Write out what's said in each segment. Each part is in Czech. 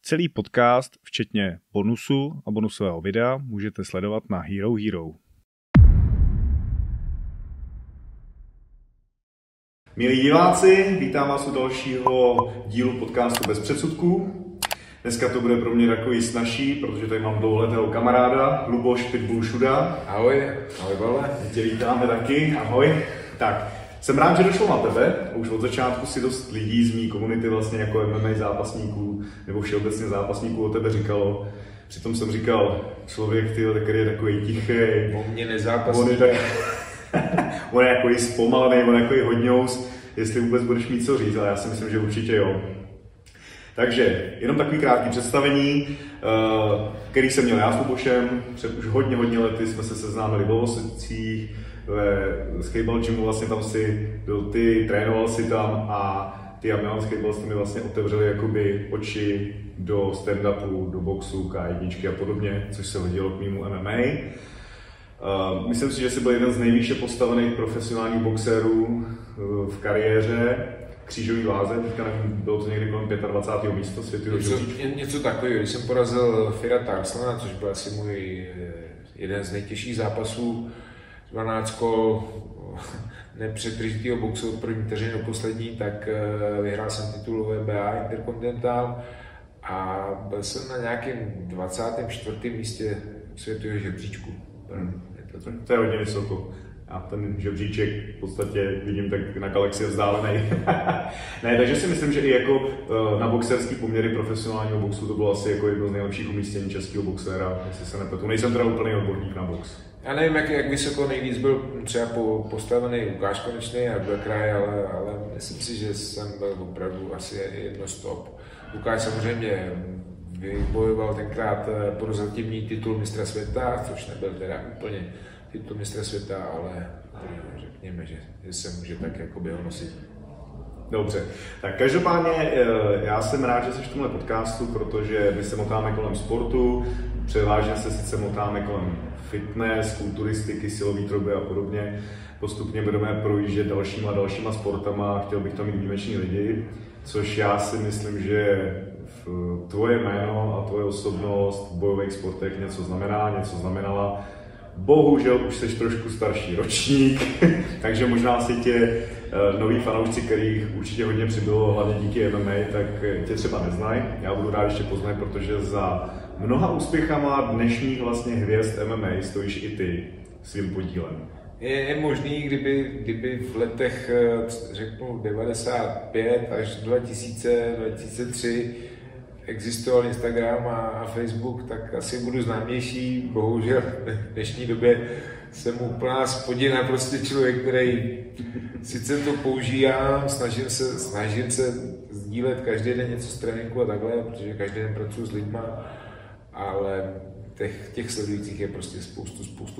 Celý podcast, včetně bonusu a bonusového videa, můžete sledovat na Hero Hero. Milí diváci, vítám vás u dalšího dílu podcastu Bez předsudků. Dneska to bude pro mě takový snazší, protože tady mám dlouholetého kamaráda, Luboš Pitbull Šuda. Ahoj, ahoj Vole. Tě vítáme taky, ahoj. Tak, jsem rád, že došlo na tebe. Už od začátku si dost lidí z mý komunity vlastně jako MMA zápasníků nebo všeobecně zápasníků o tebe říkalo. Přitom jsem říkal, člověk, který je takový tichý. On mě nezápasník. On je takový zpomalený, on je takový hodňous, jestli vůbec budeš mít co říct, ale já si myslím, že určitě jo. Takže jenom takový krátký představení, který jsem měl já s Lubošem. Před už hodně lety jsme se seznámili v Lovosicích, ve skateball gymu, vlastně tam si byl ty, trénoval si tam a ty a Milan Skateball jste mi vlastně otevřeli jakoby oči do stand-upu, do boxu, K1 a podobně, což se hodilo k mému MMA. Myslím si, že jsi byl jeden z nejvýše postavených profesionálních boxerů v kariéře. Křížový váze, teďka nevím, bylo to někdy kolem 25. místa světového žebříčku. Něco takového, když jsem porazil Fira Tarslana, což byl asi můj jeden z nejtěžších zápasů, 12 kol nepřetržitýho boxu od první vteřiny do poslední, tak vyhrál jsem titul WBA Intercontinental a byl jsem na nějakém 24. místě světového žebříčku. To je hodně vysoko. A ten žebříček v podstatě vidím tak na galaxii vzdálený. Ne, takže si myslím, že i jako na boxerský poměry profesionálního boxu to bylo asi jako jedno z nejlepších umístění českého boxera, jestli se nepletu. Nejsem teda úplný odborník na box. Já nevím, jak vysoko nejvíc byl třeba postavený Lukáš Konečný a Bekraj, ale myslím si, že jsem byl opravdu asi jedno z top. Lukáš samozřejmě vybojoval tenkrát prozatímní titul mistra světa, což nebyl teda úplně titul mistra světa, ale řekněme, že se může tak jakoby ho nosit. Dobře, tak každopádně já jsem rád, že jsi v tomhle podcastu, protože my se motáme kolem sportu, převážně se sice motáme kolem fitness, kulturistiky, silový troby a podobně. Postupně budeme projíždět dalšíma sportama, chtěl bych tam mít výjimeční lidi, což já si myslím, že tvoje jméno a tvoje osobnost v bojových sportech něco znamená, něco znamenala. Bohužel už jsi trošku starší ročník, takže možná si tě noví fanoušci, kterých určitě hodně přibylo, hlavně díky MMA, tak tě třeba neznají. Já budu rád ještě poznat, protože za mnoha úspěchama dnešních vlastně hvězd MMA stojíš i ty svým podílem. Je možný, kdyby v letech, řeknu, 95 až 2003 existoval Instagram a Facebook, tak asi budu známější. Bohužel v dnešní době jsem úplná spodina, prostě člověk, který sice to používám, snažím se sdílet každý den něco z tréninku a takhle, protože každý den pracuji s lidma, ale těch sledujících je prostě spoustu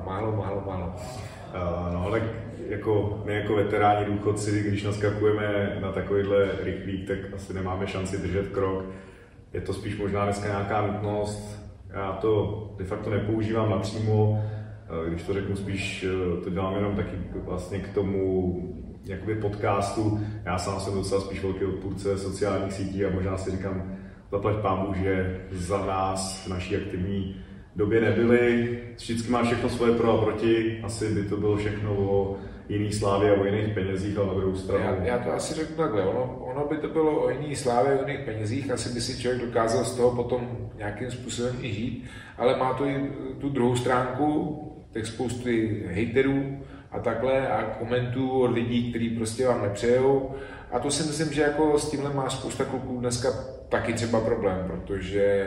málo. No ale jako my jako veteráni důchodci, když naskakujeme na takovýhle rychlík, tak asi nemáme šanci držet krok. Je to spíš možná dneska nějaká nutnost. Já to de facto nepoužívám napřímo, když to řeknu spíš, to dělám jenom taky vlastně k tomu jakoby podcastu. Já sám jsem docela spíš velký odpůrce sociálních sítí a možná si říkám, zaplať pánbůh, že za nás v naší aktivní době nebyly. Vždycky má všechno svoje pro a proti. Asi by to bylo všechno o jiný slávě a o jiných penězích, ale na druhou stranu. Já to asi řeknu takhle. Ono by to bylo o jiný slávě, o jiných penězích. Asi by si člověk dokázal z toho potom nějakým způsobem i žít. Ale má to i tu druhou stránku, těch spousty hejterů a takhle a komentů od lidí, kteří prostě vám nepřejou. A to si myslím, že jako s tímhle má spousta kluků dneska taky třeba problém, protože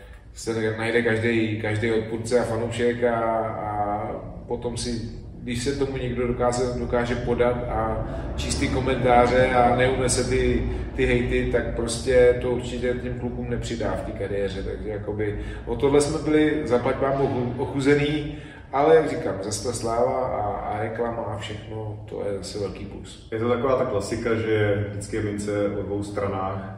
se najde každý odpůrce a fanoušek a potom si, když se tomu někdo dokáže podat a číst ty komentáře a neunese ty hejty, tak prostě to určitě těm klukům nepřidá v té kariéře. Takže jakoby o tohle jsme byli zaplať vám ochuzený, ale jak říkám, zase ta sláva a reklama a všechno, to je zase velký plus. Je to taková ta klasika, že vždycky je mince o dvou stranách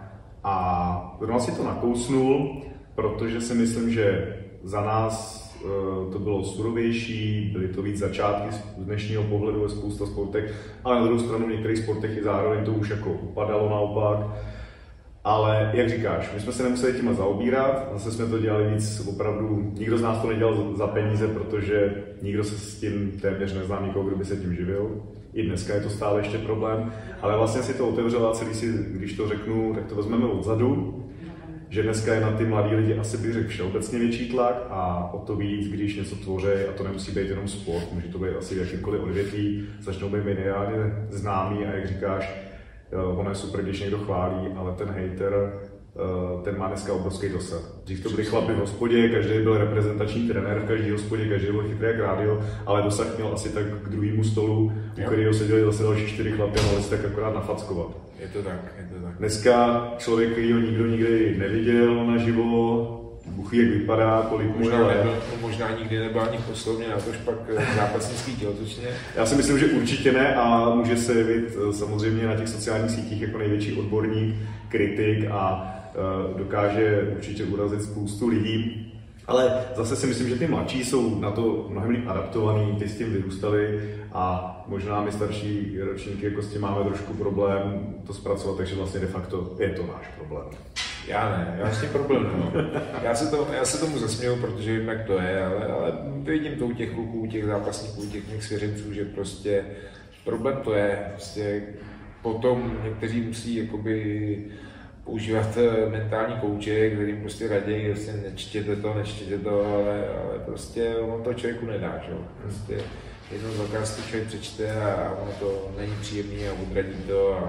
a zrovna si to nakousnul, protože si myslím, že za nás to bylo surovější, byly to víc začátky z dnešního pohledu ve spousta sportech, ale na druhou stranu v některých sportech i zároveň to už jako upadalo naopak. Ale jak říkáš, my jsme se nemuseli tímhle zaobírat, zase jsme to dělali víc opravdu, nikdo z nás to nedělal za peníze, protože nikdo se s tím téměř nezná nikoho, kdo by se tím živil. I dneska je to stále ještě problém, ale vlastně si to otevřela celý si, když to řeknu, tak to vezmeme odzadu, že dneska je na ty mladí lidi asi bych řekl všeobecně větší tlak a o to víc, když něco tvoří, a to nemusí být jenom sport, může to být asi v jakýmkoliv odvětví, začnou být mediálně známý a jak říkáš, ono je super, když někdo chválí, ale ten hater, ten má dneska obrovský dosah. Dřív to byli chlapi v hospodě, každý byl reprezentační trenér v každé hospodě, každý byl chytrý jak rádio, ale dosah měl asi tak k druhému stolu, u kterého seděli zase další 4 chlapy a mohli se tak akorát nafackovat. Je to tak. Dneska člověk, kterýho nikdo nikdy neviděl naživo, Bůh ví, jak vypadá, kolik možná nikdy nebyl ani poslovně, na tož pak zápasnický tělocvičně. Já si myslím, že určitě ne a může se jevit samozřejmě na těch sociálních sítích jako největší odborník, kritik a dokáže určitě urazit spoustu lidí. Ale zase si myslím, že ty mladší jsou na to mnohem líp adaptovaný, ty s tím vyrůstali a možná my starší ročníky jako s tím máme trošku problém to zpracovat, takže vlastně de facto je to náš problém. Já s tím problém nemám. Já se tomu zasměju, protože vím, jak to je, ale vidím to u těch kluků, u těch zápasníků, u těch mých svěřenců, že prostě problém to je. Prostě potom někteří musí jakoby používat mentální kouče, kterým prostě raději, prostě nečtěte to, ale prostě ono to člověku nedá, že jo. Prostě jednou zakázku člověk přečte a ono to není příjemný a udradí to a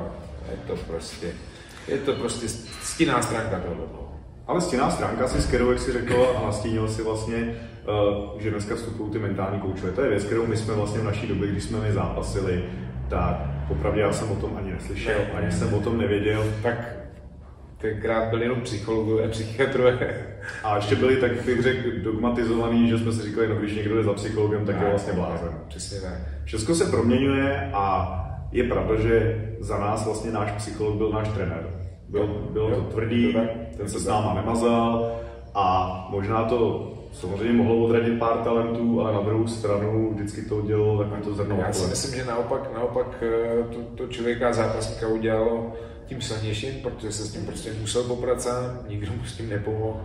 je to prostě stinná stránka tohoto. Ale stinná stránka si, s kterou, jak jsi řekl a nastínil si vlastně, že dneska vstupují ty mentální koučové. To je věc, kterou my jsme vlastně v naší době, když jsme my zápasili, tak popravdě já jsem o tom ani neslyšel, ani jsem o tom nevěděl. Tak tenkrát byli jenom psychologové, psychiatrové. A ještě byli, tak bych řekl, dogmatizovaný, že jsme si říkali, no když někdo jde za psychologem, tak je vlastně blázen. Přesně tak. Všechno se proměňuje a je pravda, že za nás vlastně náš psycholog byl náš trenér. Bylo to tvrdý, ten se s náma nemazal a možná to samozřejmě mohlo odradit pár talentů, ale na druhou stranu vždycky to udělalo takové to zrno. Já si myslím, že naopak to člověka zápasníka udělalo tím silnějším, protože se s tím prostě musel poprat sám, nikdo mu s tím nepomohl.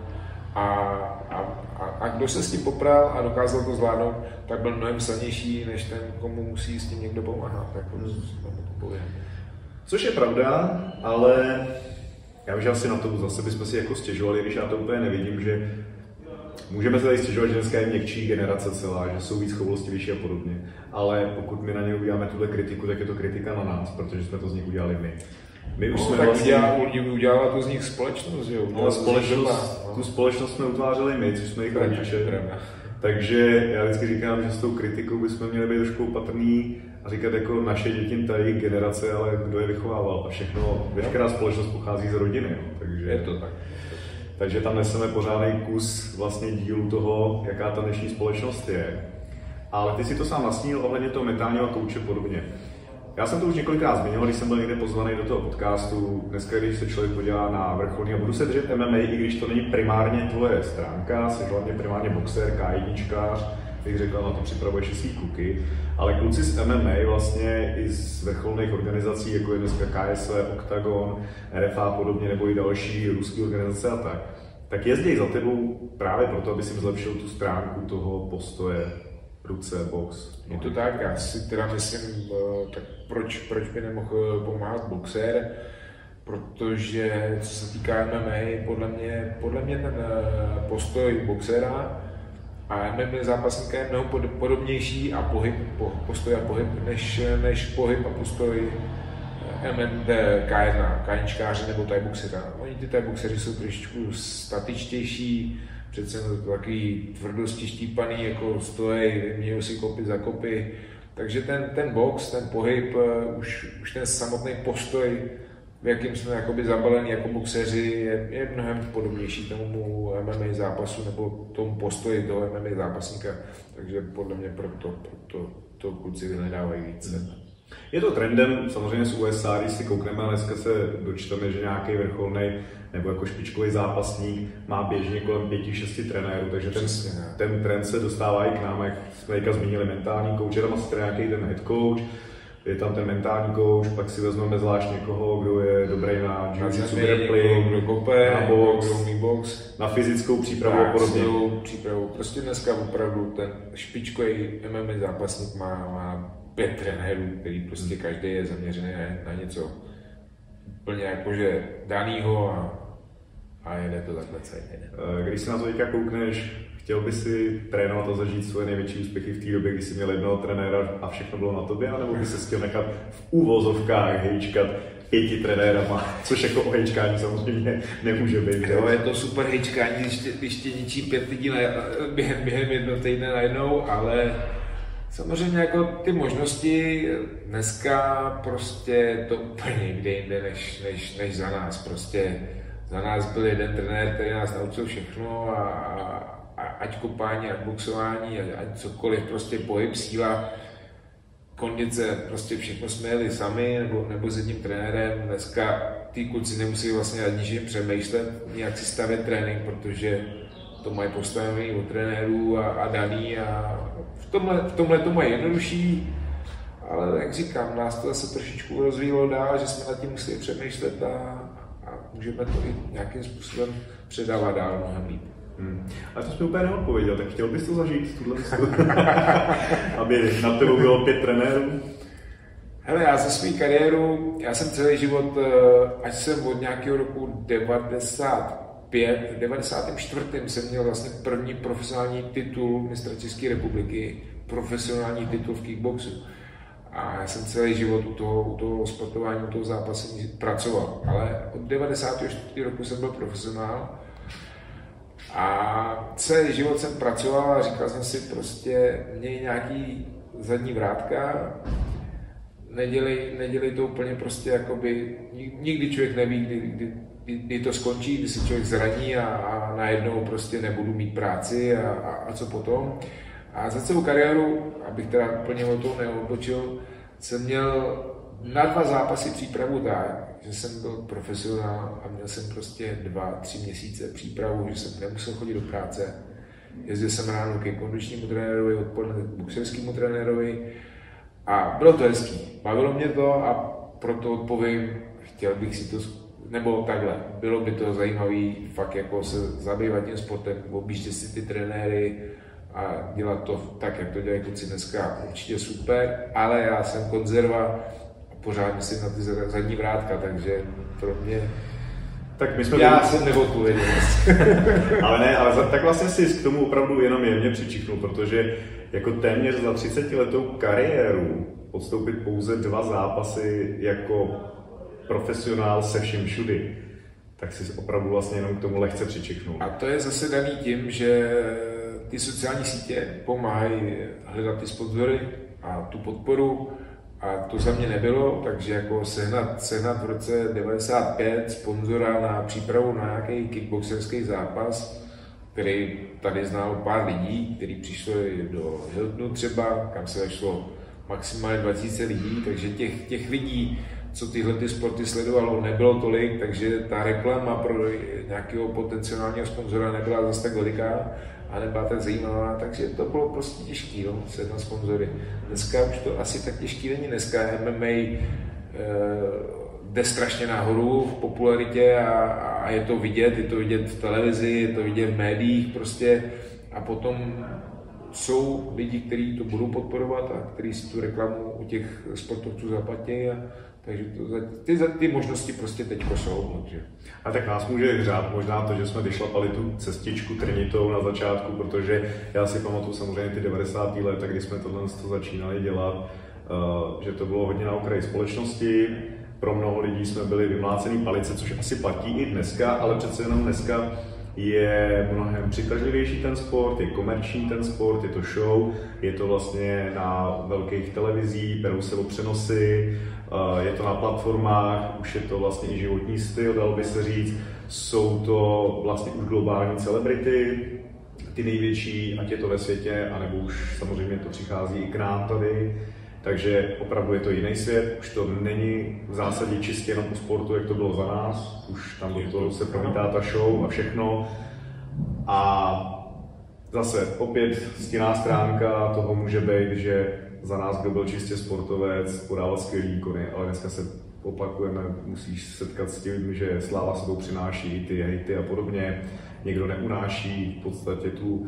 A kdo se s tím popral a dokázal to zvládnout, tak byl mnohem silnější, než ten, komu musí s tím někdo pomáhat. Tak to povím. Což je pravda, ale já vím, že asi na to zase bychom si jako stěžovali, když já to úplně nevidím, že můžeme se tady stěžovat, že dneska je měkčí generace celá, že jsou víc choulostivější a podobně. Ale pokud my na ně uděláme tuhle kritiku, tak je to kritika na nás, protože jsme to z nich udělali my. My už jsme tak vlastně udělala to z nich společnost, jo? Tu společnost jsme utvářeli my, což jsme jich rodiče. Takže já vždycky říkám, že s tou kritikou bychom měli být trošku opatrný a říkat jako naše děti, ta jejich generace, ale kdo je vychovával a veškerá společnost pochází z rodiny. Jo? Takže je to tak. Takže tam neseme pořádný kus vlastně dílu toho, jaká ta dnešní společnost je. Ale ty si to sám nastínil ohledně toho mentálního kouče podobně. Já jsem to už několikrát zmiňoval, když jsem byl někde pozvaný do toho podcastu. Dneska, když se člověk podívá na vrcholný a budu se držet MMA, i když to není primárně tvoje stránka, jsi hlavně primárně boxer, K1čkář, bych řekl, na to připravuješ i svý kluky, ale kluci z MMA vlastně i z vrcholných organizací, jako je dneska KSV, Octagon, RFA a podobně, nebo i další ruské organizace a tak jezdí za tebou právě proto, aby si zlepšil tu stránku toho postoje, ruce, box. Je to tak, já si teda myslím, tak proč by nemohl pomáhat boxer, protože co se týká MMA, podle mě ten postoj boxera a MMA zápasníka je mnohem podobnější a postoj a pohyb, než pohyb a postoj K1čkáře nebo thaiboxera. Oni ty thaiboxeři jsou trošičku statičtější, přece takový tvrdosti štípaný, jako stojí, mějou si kopy za kopy. Takže ten box, ten pohyb, už ten samotný postoj, v jakým jsme jakoby zabaleni jako boxeři, je mnohem podobnější tomu MMA zápasu nebo tomu postoji toho MMA zápasníka. Takže podle mě proto to kluci vyhledávají více. Je to trendem, samozřejmě z USA, když si koukneme, dneska se dočteme, že nějaký vrcholný nebo jako špičkový zápasník má běžně kolem 5-6 trenérů, takže ten trend se dostává i k nám, jak jsme zmínili mentální kouč, tam asi nějaký ten head coach, je tam ten mentální coach, pak si vezmeme zvlášť někoho, kdo je dobrý na jiu-jitsu, grappling, na box, na fyzickou přípravu a podobně. Přípravu. Prostě dneska opravdu ten špičkový MMA zápasník má 5 trenérů, který prostě každý je zaměřený na něco úplně jakože danýho a jede to takhle celý. Když se na to teďka koukneš, chtěl by si trénovat a zažít svoje největší úspěchy v té době, kdy jsi měl jednoho trenéra a všechno bylo na tobě, anebo by se chtěl nechat v úvozovkách hejčkat 5 trenérama, což jako o hejčkání samozřejmě nemůže být. Jo, je to super hejčkání, když tě ničí 5 lidí během jednoho týdne najednou, ale samozřejmě jako ty možnosti dneska prostě to úplně někde jinde než za nás. Prostě za nás byl jeden trenér, který nás naučil všechno a ať kopání, ať boxování, ať cokoliv, prostě pohyb, síla, kondice, prostě všechno jsme jeli sami nebo s jedním trenérem. Dneska ty kluci nemusí vlastně nad ničím přemýšlet, nějak si stavět trénink, protože to mají postavený od trenérů a daný a v tomhle to mají jednodušší, ale jak říkám, nás to zase trošičku rozvíjelo dál, že jsme nad tím museli přemýšlet a můžeme to i nějakým způsobem předávat dál mnohem líp. Ale to jsi mi úplně neodpověděl, tak chtěl bys to zažít, tuhle aby na tebou bylo 5 trenérů? Hele, já za svou kariéru, já jsem celý život, až jsem od nějakého roku 94. jsem měl vlastně první profesionální titul mistra České republiky, profesionální titul v kickboxu. A já jsem celý život u toho sportování, u toho zápasení pracoval. Ale od 94. roku jsem byl profesionál a celý život jsem pracoval a říkal jsem si prostě, měj nějaký zadní vrátka, nedělej to úplně prostě jakoby, nikdy člověk neví, kdy to skončí, kdy se člověk zraní a najednou prostě nebudu mít práci a co potom. A za celou kariéru, abych teda úplně o toho neodbočil, jsem měl na 2 zápasy přípravu tak, že jsem byl profesionál a měl jsem prostě 2-3 měsíce přípravu, že jsem nemusel chodit do práce. Jezdil jsem ráno ke kondičnímu trenérovi, odpoledne k boxerskému trenérovi a bylo to hezký. Bavilo mě to a proto odpovím, chtěl bych si to, nebo takhle, bylo by to zajímavé fakt jako se zabývat tím sportem, objíždět si ty trenéry a dělat to tak, jak to dělají kluci dneska, určitě super, ale já jsem konzerva a pořád myslím na ty zadní vrátka, takže pro mě tak my jsme jsem neodpověděl. ale tak vlastně si k tomu opravdu jenom jemně přičichnul, protože jako téměř za 30 letou kariéru podstoupit pouze 2 zápasy jako profesionál se vším všudy, tak si opravdu vlastně jenom k tomu lehce přičichnul. A to je zase daný tím, že ty sociální sítě pomáhají hledat ty sponzory a tu podporu a to za mě nebylo, takže jako sehnat v roce 95 sponzora na přípravu na nějaký kickboxerský zápas, který tady znal pár lidí, kteří přišli do Hiltonu třeba, kam se vešlo maximálně 2000 lidí, takže těch lidí, co tyhle ty sporty sledovalo, nebylo tolik, takže ta reklama pro nějakého potenciálního sponzora nebyla zase tak veliká a nebyla tak zajímavá, takže to bylo prostě těžké, no, sehnat sponzory. Dneska už to asi tak těžký není, dneska MMA jde strašně nahoru v popularitě a je to vidět v televizi, je to vidět v médiích prostě a potom jsou lidi, kteří to budou podporovat a kteří si tu reklamu u těch sportovců zaplatí takže ty možnosti prostě teďko jsou. Takže. A tak nás může hřát možná to, že jsme vyšlapali tu cestičku trnitou na začátku, protože já si pamatuju samozřejmě ty 90. léta, kdy jsme tohle začínali dělat, že to bylo hodně na okraji společnosti. Pro mnoho lidí jsme byli vymlácený palice, což asi platí i dneska, ale přece jenom dneska je mnohem přitažlivější ten sport, je komerční ten sport, je to show, je to vlastně na velkých televizích, berou se o přenosy, je to na platformách, už je to vlastně i životní styl, dalo by se říct, jsou to vlastně už globální celebrity, ty největší, ať je to ve světě, anebo už samozřejmě to přichází i k nám tady. Takže opravdu je to jiný svět, už to není v zásadě čistě jenom u sportu, jak to bylo za nás, už tam do toho se promítá ta show a všechno. A zase opět stinná stránka toho může být, že za nás, kdo byl čistě sportovec, podával skvělý výkony, ale dneska se opakujeme, musíš setkat s tím, že sláva sebou přináší i ty hejty a podobně. Někdo neunáší v podstatě tu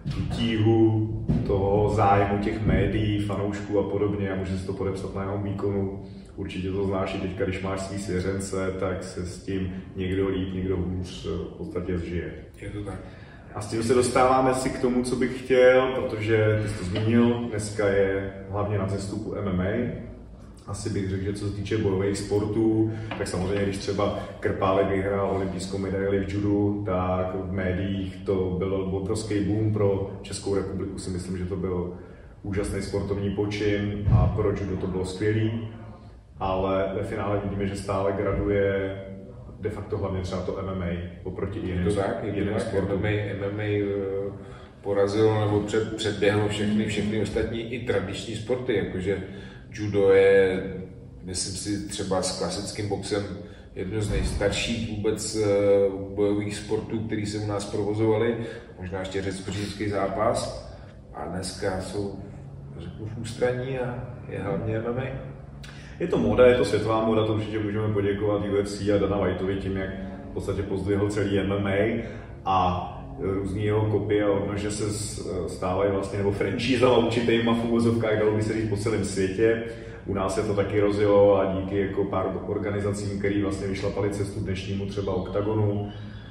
tíhu toho zájmu těch médií, fanoušků a podobně a může se to podepsat na jenom výkonu. Určitě to znáš i teďka, když máš svý svěřence, tak se s tím někdo líp, někdo hůř v podstatě zžije. Je to tak. A s tím se dostáváme si k tomu, co bych chtěl, protože ty jsi to zmínil, dneska je hlavně na vzestupu MMA. Asi bych řekl, že co se týče bojových sportů, tak samozřejmě, když třeba Krpálek vyhrál olympijskou medaili v judu, tak v médiích to byl obrovský boom pro Českou republiku. Si myslím, že to byl úžasný sportovní počin a pro judo to bylo skvělý. Ale ve finále vidíme, že stále graduje de facto hlavně třeba to MMA oproti jiným sportům. MMA porazilo nebo předběhlo všechny ostatní i tradiční sporty, jakože judo je, myslím si, třeba s klasickým boxem jedno z nejstarších vůbec bojových sportů, který se u nás provozovaly, možná ještě řecko-římský zápas, a dneska jsou, řeknu, v ústraní a je hlavně MMA. Je to moda, je to světová moda, to určitě můžeme poděkovat UFC a Dana Whiteovi tím, jak v podstatě pozdvihl celý MMA a různý jeho kopie a odnože se stávají vlastně, nebo franchízama určitýma v uvozovkách, dalo by se říct po celém světě. U nás se to taky rozjelo a díky jako pár organizacím, který vlastně vyšlapali cestu dnešnímu třeba Oktagonu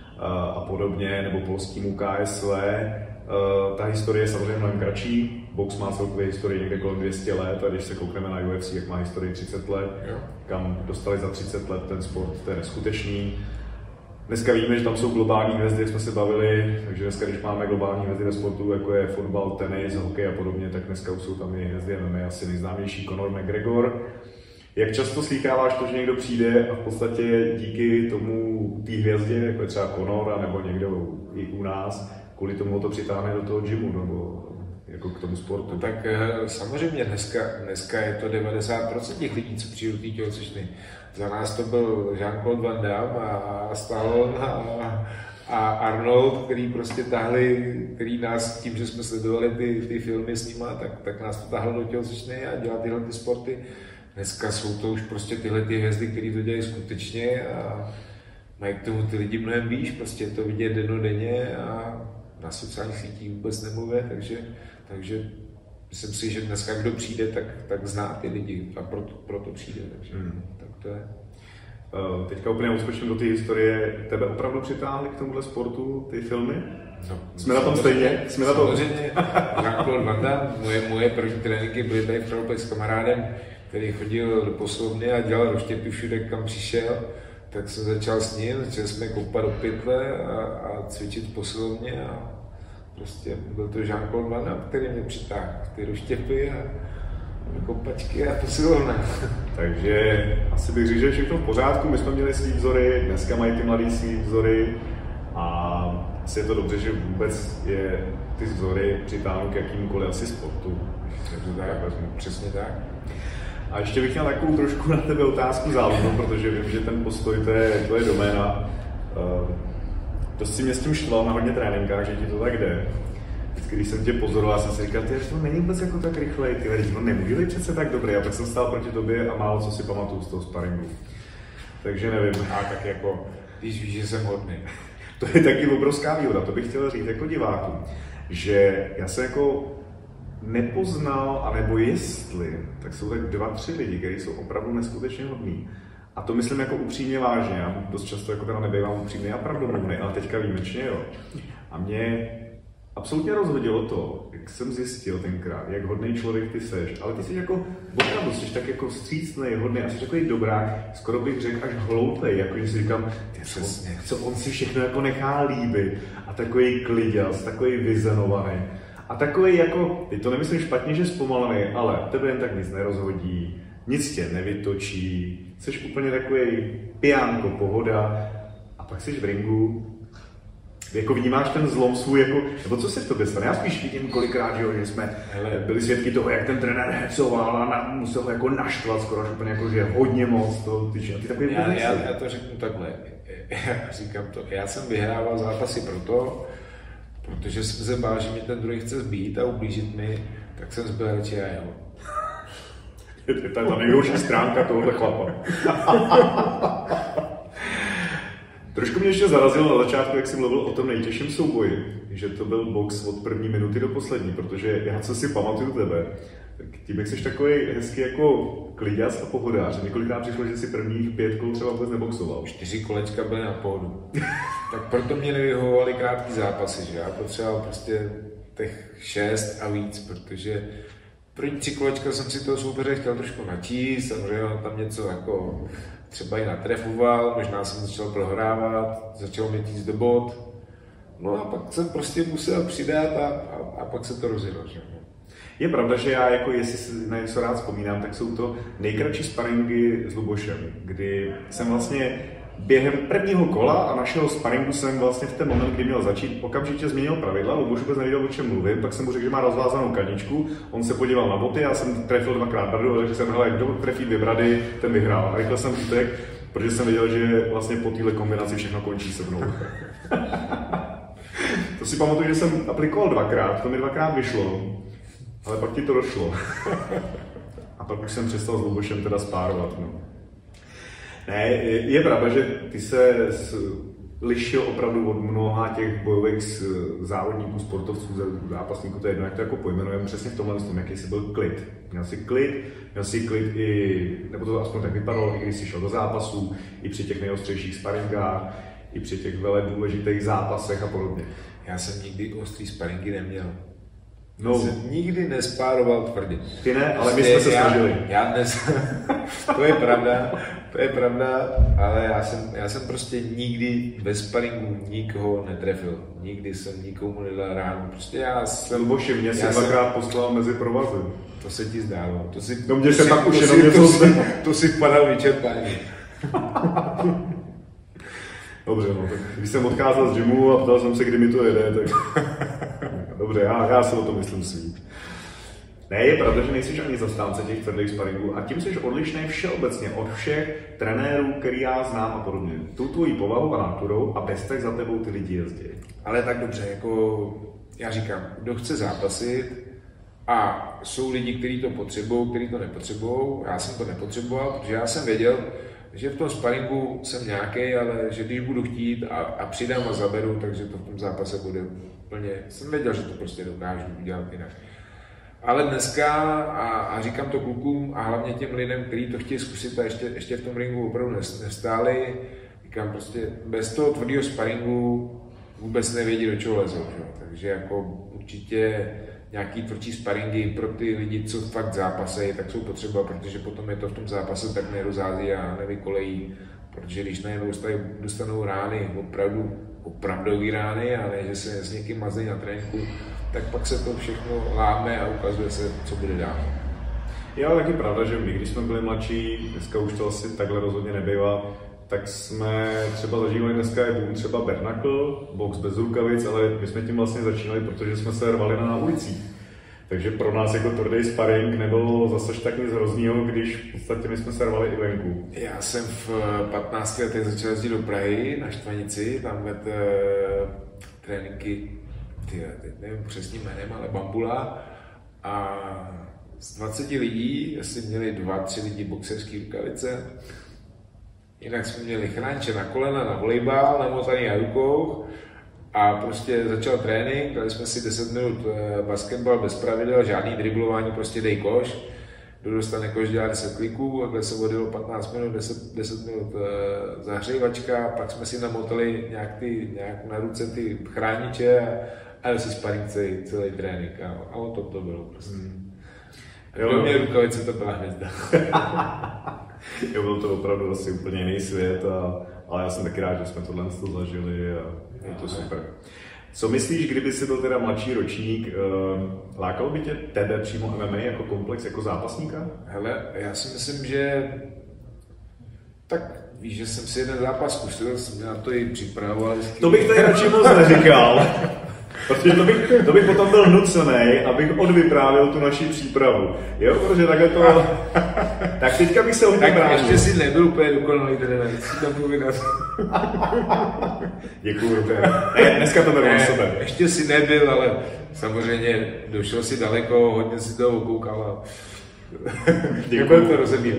a podobně, nebo polskému KSV. Ta historie je samozřejmě mnohem kratší. Box má celkově historii někde kolem 200 let a když se koukneme na UFC, jak má historii 30 let, kam dostali za 30 let ten sport, to je neskutečný. Dneska víme, že tam jsou globální hvězdy, jak jsme se bavili, takže dneska, když máme globální hvězdy ve sportu, jako je fotbal, tenis, hokej a podobně, tak dneska už jsou tam i hvězdy MMA, asi nejznámější Conor McGregor. Jak často slýcháváš to, že někdo přijde a v podstatě díky tomu té hvězdě, jako je třeba Conor, nebo někdo i u nás, kvůli tomu to přitáhne do toho gymu, nebo jako k tomu sportu? No tak samozřejmě dneska je to 90% těch lidí, co přijdou té tělocvičny. Za nás to byl Jean-Claude Van Damme a Stallone a Arnold, který prostě tahli, který nás tím, že jsme sledovali ty filmy s nima, tak nás to tahlo do tělocvičny a dělat tyhle ty sporty. Dneska jsou to už prostě tyhle ty hvězdy, které to dělají skutečně a mají k tomu ty lidi mnohem víš, prostě je to vidět dennodenně a na sociálních sítích vůbec nemluví, takže myslím si, že dneska kdo přijde, tak zná ty lidi a proto přijde, takže tak to je. Teďka úplně uskočím do té historie, tebe opravdu přitáhly k tomuhle sportu ty filmy? No, jsme na tom stejně? Samozřejmě, Jean-Claude Van Damme, moje první tréninky byly tady v Kralupech s kamarádem, který chodil do poslovny a dělal roštěpy všude, kam přišel, tak jsem začal s ním, začali jsme koupat do pytle a cvičit v posilovně a prostě byl to Jean-Claude Van Damme, který mě přitáhl ty roštěpy a koupačky a posilovna. Takže asi bych řekl, že je všechno v pořádku, my jsme měli svý vzory, dneska mají ty mladý svý vzory a asi je to dobře, že vůbec je ty vzory přitáhnou k jakýmkoliv asi sportu. Přesně tak. A ještě bych měl takovou trošku na tebe otázku záludnou, protože vím, že ten postoj, to je doména. Dost si mě s tím štval na hodně tréninkách, že ti to tak jde. Vždycky, když jsem tě pozoroval, jsem si říkal, že to není vůbec jako tak rychlej, no nemůže být přece tak dobrý. A pak jsem stál proti tobě a málo co si pamatuju z toho sparingu. Takže nevím. A tak jako, když víš, že jsem hodný. To je taky obrovská výhoda, to bych chtěl říct jako divákům, že já jsem jako nepoznal, anebo jestli, tak jsou tak 2-3 lidi, kteří jsou opravdu neskutečně hodní. A to myslím jako upřímně vážně, já dost často jako teda nebývám upřímný a pravdomluvný, ale teďka výjimečně jo. A mě absolutně rozhodilo to, jak jsem zjistil tenkrát, jak hodný člověk ty seš, ale ty jsi jako opravdu, jsi tak jako vstřícnej, hodný a jsi takový dobrák, skoro bych řekl až hloupej, jakože si říkám, co on si všechno jako nechá líbit a takový kliděs, takový vyzenovaný. A takový jako, teď to nemyslím špatně, že zpomalený, ale tebe jen tak nic nerozhodí, nic tě nevytočí, jsi úplně takový pijánko, pohoda a pak jsi v ringu, jako vnímáš ten zlom svůj, jako, nebo co se v tobě stane? Já spíš vidím kolikrát, že jsme byli svědky toho, jak ten trenér hecoval a musel ho jako naštvat skoro až úplně jako, že hodně moc toho tyčí. Ty takový já to řeknu takhle, já říkám to, já jsem vyhrával zápasy protože jsem se bál, že mě ten druhý chce zbít a ublížit mi, tak jsem zbyl radši já jeho. To je ta nejhorší stránka tohohle chlapa. Trošku mě ještě zarazilo na začátku, jak jsi mluvil o tom nejtěžším souboji, že to byl box od první minuty do poslední, protože já co si pamatuju tebe, tak tím, jak jsi takový hezký jako kliďas a pohodář. Několikrát přišlo, že si prvních 5 kol třeba vůbec neboxoval. 4 kolečka byly na pohodu. Tak proto mě nevyhovovaly krátký zápasy, že já potřeboval prostě těch 6 a víc, protože první 3 kolečka jsem si toho soupeře chtěl trošku načíst, samozřejmě tam něco jako třeba i natrefoval, možná jsem začal prohrávat, začal mě tíct do bod. No a pak jsem prostě musel přidat a pak se to rozjelo. Že? Je pravda, že já, jako jestli si na něco rád vzpomínám, tak jsou to nejkratší sparingy s Lubošem, kdy jsem vlastně během prvního kola a našeho sparingu jsem vlastně v ten moment, kdy měl začít, okamžitě změnil pravidla. Luboš vůbec nevěděl, o čem mluvím, tak jsem mu řekl, že má rozvázanou kaničku, on se podíval na boty, já jsem trefil 2krát bradu, takže jsem hele, kdo trefí 2 brady, ten vyhrál. A rychle jsem utek, protože jsem věděl, že vlastně po téhle kombinaci všechno končí se mnou. To si pamatuju, že jsem aplikoval 2krát, to mi 2krát vyšlo, ale pak ti to došlo. A pak už jsem přestal s Lubošem teda spárovat. No. Ne, je pravda, že ty se lišil opravdu od mnoha těch bojových závodníků, sportovců, zápasníků, to je jedno, jak to jako pojmenujeme, přesně v tomhle tom, jaký jsi byl klid. Měl jsi klid i, nebo to aspoň tak vypadalo, i když jsi šel do zápasů, i při těch nejostřejších sparingách, i při těch vele důležitých zápasech a podobně. Já jsem nikdy ostrý sparingy neměl. No, já jsem nikdy nespároval tvrdě. Ty ne, ale my jsme se snažili. Já dnes, to je pravda, ale já jsem prostě nikdy ve sparingu nikoho netrefil. Nikdy jsem nikomu nedal ránu. Prostě já jsem... Luboši, mě si 2krát poslal mezi provazy. To se ti zdálo. No mě se pak už jenom něco to si padal vyčerpání. Dobře, no, tak když jsem odcházel z gymu a ptal jsem se, kdy mi to jede, tak dobře, já se o to myslím svít. Ne, je pravda, že nejsi ani zastánce těch tvrdých sparingů a tím jsi odlišný všeobecně od všech trenérů, který já znám a podobně. Tu tvojí povahu a naturou a bez tak za tebou ty lidi jezdí. Ale tak dobře, jako já říkám, kdo chce zápasit a jsou lidi, kteří to potřebují, kteří to nepotřebují, já jsem to nepotřeboval, protože já jsem věděl, že v tom sparingu jsem nějaký, ale že když budu chtít a přidám a zaberu, takže to v tom zápase bude úplně, jsem věděl, že to prostě dokážu udělat jinak. Ale dneska, a říkám to klukům a hlavně těm lidem, kteří to chtějí zkusit a ještě v tom ringu opravdu nestáli, říkám prostě bez toho tvrdého sparingu vůbec nevědí, do čeho lezou. Že? Takže jako určitě nějaký tvrdší sparingy pro ty lidi, co fakt zápasejí, tak jsou potřeba, protože potom je to v tom zápase tak nerozází a nevykolejí, protože když najednou dostanou rány, opravdový rány, a ne, že se s někým mazlí na tréninku, tak pak se to všechno láme a ukazuje se, co bude dál. Je ale taky pravda, že my, když jsme byli mladší, dneska už to asi takhle rozhodně nebývá, tak jsme třeba zažívali, dneska je boom třeba bare knuckle, box bez rukavic, ale my jsme tím vlastně začínali, protože jsme se rvali na ulicích. Takže pro nás jako tvrdý sparring nebylo zase tak nic hroznýho, když v podstatě my jsme se rvali i venku. Já jsem v 15 letech začal jezdit do Prahy na Štvanici, tam vedl tréninky, teď nevím přesným jménem, ale Bambula, a z 20 lidí asi měli 2-3 lidi boxerský rukavice. Jinak jsme měli chrániče na kolena, na volejbal, namotaný na rukou a prostě začal trénink, dali jsme si 10 minut basketbal bez pravidel, žádný driblování, prostě dej koš. Kdo dostane koš, dělá 10 kliků, takhle se vodilo 15 minut, 10 minut zahřívačka, pak jsme si namotali nějak na ruce ty chrániče a jel si sparing celý trénink a o to bylo prostě. Pro mě rukavice to byla hvězda. Jo, byl to opravdu asi úplně jiný svět, ale já jsem taky rád, že jsme tohle zažili a je to super. Co myslíš, kdyby jsi byl teda mladší ročník, lákalo by tě tebe přímo MMA jako komplex, jako zápasníka? Hele, já si myslím, že tak víš, že jsem si jeden zápas zkusil, jsem na to i připravoval. To bych tady radši moc neříkal. Protože to bych potom byl nucený, abych odvyprávěl tu naši přípravu. Jo, protože takhle to... Tak teďka bych se tak ještě si nebyl úplně dokonalý, tedy nechci tam povědat. Děkuju. Ne, dneska to beru na sebe. Ještě si nebyl, ale samozřejmě došel si daleko, hodně si toho koukal Nebudu to rozebírat.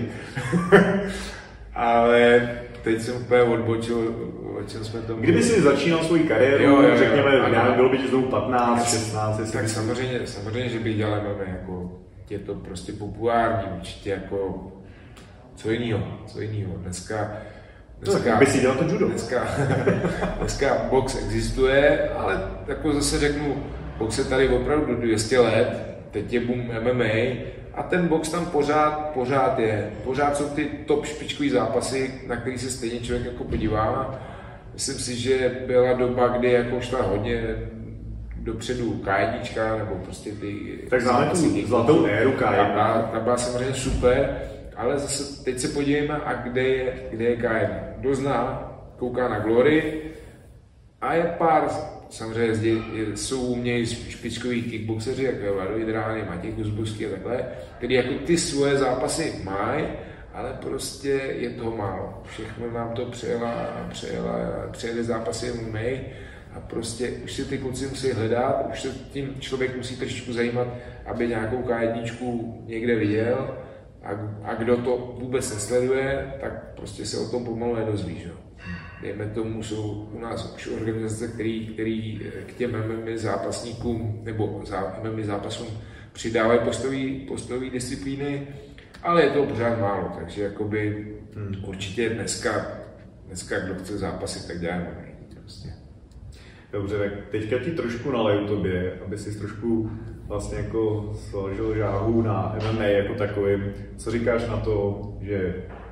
Ale teď jsem úplně odbočil, o čem jsme to Kdyby si začínal svoji kariéru, řekněme, bylo by ti znovu 15, 16, tak samozřejmě, že bych dělal MMA, jako je to prostě populární, určitě jako co jiného. Dneska by si dělal to judo. Dneska box existuje, ale jako zase řeknu, box je tady opravdu 200 let, teď je boom MMA a ten box tam pořád je. Pořád jsou ty top špičkový zápasy, na který se stejně člověk jako podívá. Myslím si, že byla doba, kdy jako šla hodně dopředu K1, nebo prostě ty... Tak známe tu zlatou éru K1. Ta byla samozřejmě super, ale zase teď se podívejme, a kde je K1. Kdo zná, kouká na Glory a je pár, samozřejmě jsou u mě špičkoví kickboxeři, jako je Vlado Jindrány, Matěj Kuzbuský a takhle, který jako ty svoje zápasy mají, ale prostě je toho málo. Všechno nám to přejeli zápasy MMA a prostě už si ty kluci musí hledat, už se tím člověk musí trošičku zajímat, aby nějakou K1 někde viděl a kdo to vůbec nesleduje, tak prostě se o tom pomalu nedozví. Že? Dejme tomu, jsou u nás už organizace, který k těm MMA zápasníkům nebo MMA zápasům přidávají postový disciplíny, ale je to pořád málo, takže jakoby určitě dneska kdo chce zápasit, tak dělá MMA. Prostě. Dobře, tak teďka ti trošku naleju tobě, aby si trošku vlastně jako složil žáhu na MMA jako takovým. Co říkáš na to, že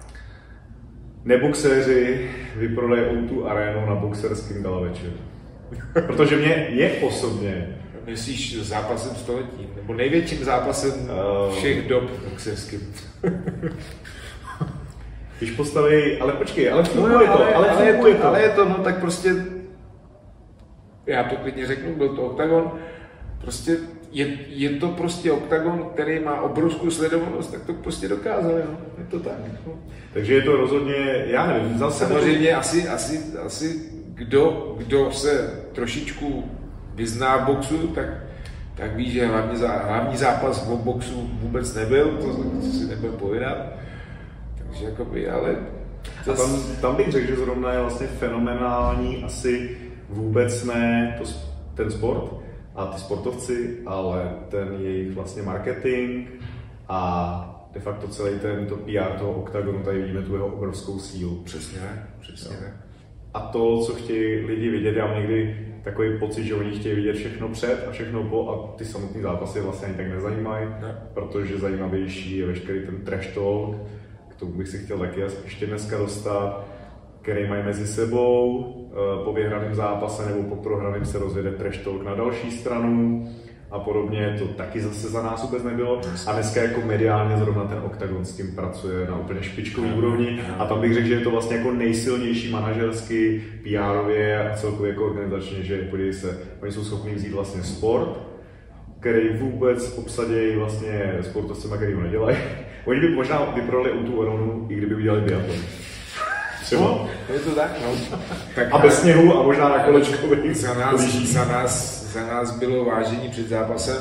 neboxéři vyprodají O2 arénu na boxerským gala večer? Protože mě osobně... Myslíš zápasem století, nebo největším zápasem všech dob boxerským? Když postaví, ale počkej, ale funguje to, ale je to, no tak prostě, já to klidně řeknu, byl to Oktagon, prostě je to prostě Oktagon, který má obrovskou sledovanost, tak to prostě dokázal, jo, je to tak. No. Takže je to rozhodně, já nevím, zase... Samozřejmě asi kdo se trošičku vyzná v boxu, tak ví, že hlavní zápas v boxu vůbec nebyl, to si nebyl povídat. Takže jakoby, ale... Tam bych řekl, že zrovna je vlastně fenomenální asi vůbec ne ten sport a ty sportovci, ale ten jejich vlastně marketing a de facto celý to PR toho Oktagonu, tady vidíme tu jeho obrovskou sílu. Přesně tak. A to, co chtějí lidi vidět, já mám někdy takový pocit, že oni chtějí vidět všechno před a všechno po a ty samotné zápasy vlastně ani tak nezajímají, protože zajímavější je veškerý ten trash talk, k tomu bych si chtěl taky ještě dneska dostat, který mají mezi sebou, po vyhraném zápase nebo po prohraném se rozjede trash talk na další stranu a podobně, to taky zase za nás vůbec nebylo. A dneska jako mediálně zrovna ten Oktagon s tím pracuje na úplně špičkový úrovni a tam bych řekl, že je to vlastně jako nejsilnější manažersky, PR-ově a celkově jako organizačně, že podívej se, oni jsou schopni vzít vlastně sport, který vůbec obsadějí vlastně sportovcema, který ho nedělají. Oni by možná vyprodali O2 arenu, i kdyby udělali biatlon. No, je to tak, no. Tak a bez sněhu a možná na kolečkových. Za nás bylo vážení před zápasem.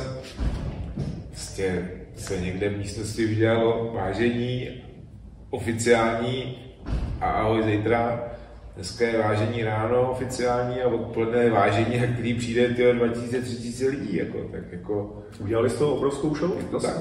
Prostě se někde v místnosti udělalo vážení oficiální a ahoj zítra. Dneska je vážení ráno oficiální a odpoledne je vážení, na který přijde 2000-3000 lidí. Jako, tak jako... Udělali z toho obrovskou show?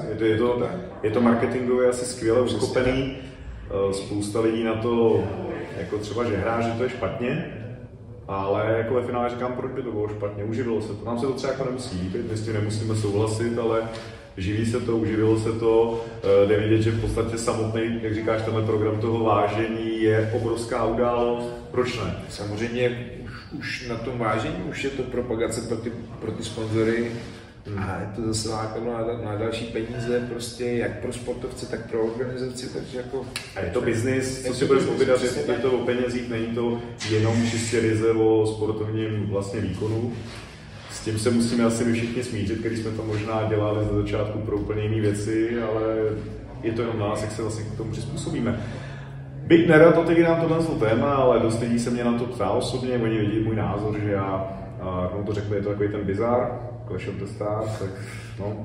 Je to marketingově asi skvěle uskopený. Spousta lidí na to, jako třeba, že hrá, že to je špatně, ale jako ve finále říkám, proč by to bylo špatně, uživilo se to. Nám se to třeba jako nemusí líbit, my s tím nemusíme souhlasit, ale živí se to, uživilo se to, jde vidět, že v podstatě samotný, jak říkáš, tenhle program toho vážení je obrovská událost, proč ne? Samozřejmě už na tom vážení, už je to propagace pro ty sponzory, a je to zase lákadlo na další peníze, prostě jak pro sportovce, tak pro organizaci, takže jako... A je to biznis, co si budeme povídat, je to o penězích, není to jenom čistě ryze o sportovním vlastně výkonu. S tím se musíme asi my všichni smířit, když jsme to možná dělali za začátku pro úplně jiné věci, ale je to jenom nás, jak se vlastně k tomu přizpůsobíme. Byť nerad otevírám tohle téma, ale dost lidí se mě na to ptá osobně, oni vidí můj názor, že já, to řeknu, je to takový ten bizar, Clash of the Stars, tak no,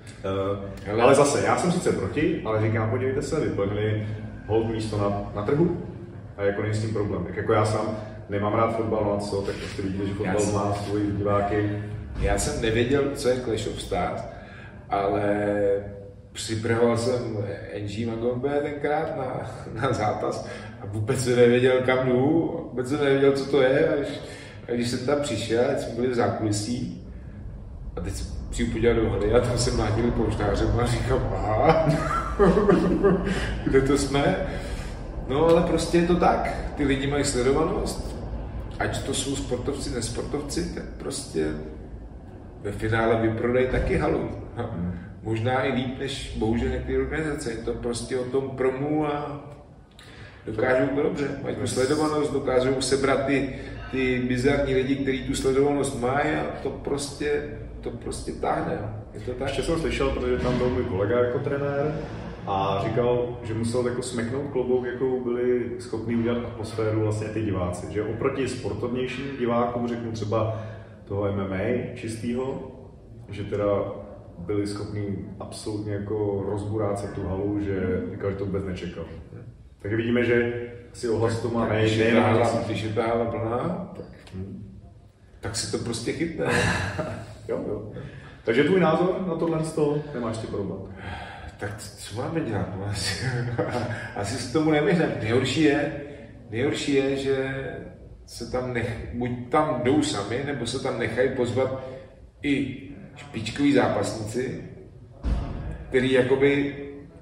Ale zase, já jsem sice proti, ale říkám, podívejte se, vyplnili hold místo na trhu a jako není s tím problém. Tak jako já sám nemám rád fotbal, no a co, tak prostě vidíte, že fotbal má svoji diváky. Já jsem nevěděl, co je Clash of Stars, ale připravoval jsem NG Magombe tenkrát na zápas a vůbec jsem nevěděl, kam jdu, vůbec jsem nevěděl, co to je. A když jsem tam přišel, teď jsme byli v zákulisí a teď jsem přijdu podívat do hry a tam se mlátili pouštářem a říkám, aha, kde to jsme? No ale prostě je to tak, ty lidi mají sledovanost, ať to jsou sportovci, nesportovci, tak prostě ve finále vyprodají taky halu. Možná i líp než bohužel některé organizace, je to prostě o tom promu a dokážou to dobře, mají tu sledovanost, dokážou sebrat ty bizarní lidi, kteří tu sledovanost mají a to prostě táhne. Je to tak? Ještě jsem slyšel, protože tam byl můj kolega jako trenér a říkal, že musel jako smeknout klobouk, jakou byli schopni udělat atmosféru vlastně ty diváci. Že oproti sportovnějším divákům, řeknu třeba toho MMA čistýho, že teda byli schopni absolutně jako rozburácet tu halu, že říkal, že to vůbec nečekal. Takže vidíme, že si ohlas to má když je ta hala plná, tak si to prostě chytne. Jo. Takže tvůj názor na tohle nemáš ty problém? Tak co máme dělat? No, asi se tomu nevyhneme. Nejhorší je, že se tam buď tam jdou sami, nebo se tam nechají pozvat i špičkoví zápasníci, který jakoby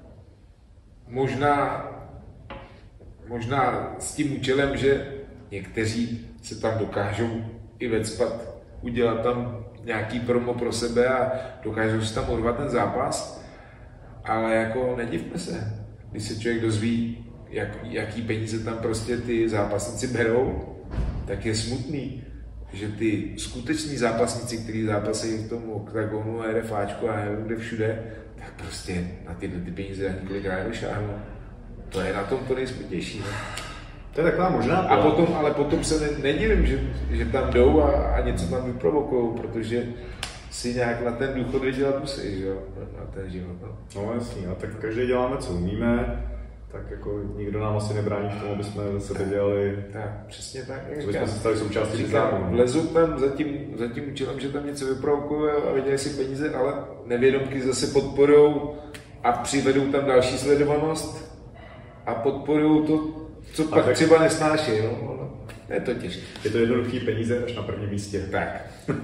možná s tím účelem, že někteří se tam dokážou i vecpat, udělat tam nějaký promo pro sebe a dokážou si tam urvat ten zápas, ale jako nedivme se, když se člověk dozví, jaký peníze tam prostě ty zápasníci berou, tak je smutný, že ty skuteční zápasníci, kteří zápasí v tom oktagonu, RFáčku a nevím kde všude, tak prostě na ty peníze ani kolikrát došáhnou. To je na tom to nejsmutnější. Ne? To je taková možná. Ale potom se nedivím, že tam jdou a něco tam vyprovokují, protože si nějak na ten důchod vydělat musí, že jo? Na ten život. No jasný, a tak každý děláme, co umíme, tak jako nikdo nám asi nebrání v tom, aby jsme zase dělali. Tak, přesně tak. Aby jsme se stali součástí zákonu. Vlezu tam za tím účelem, že tam něco vyprovokují a vydělají si peníze, ale nevědomky zase podporujou a přivedou tam další sledovanost a podporují to, co pak tak třeba nesnáší. No? Je to těžké. Je to jednoduchý, peníze až na prvním místě. Tak.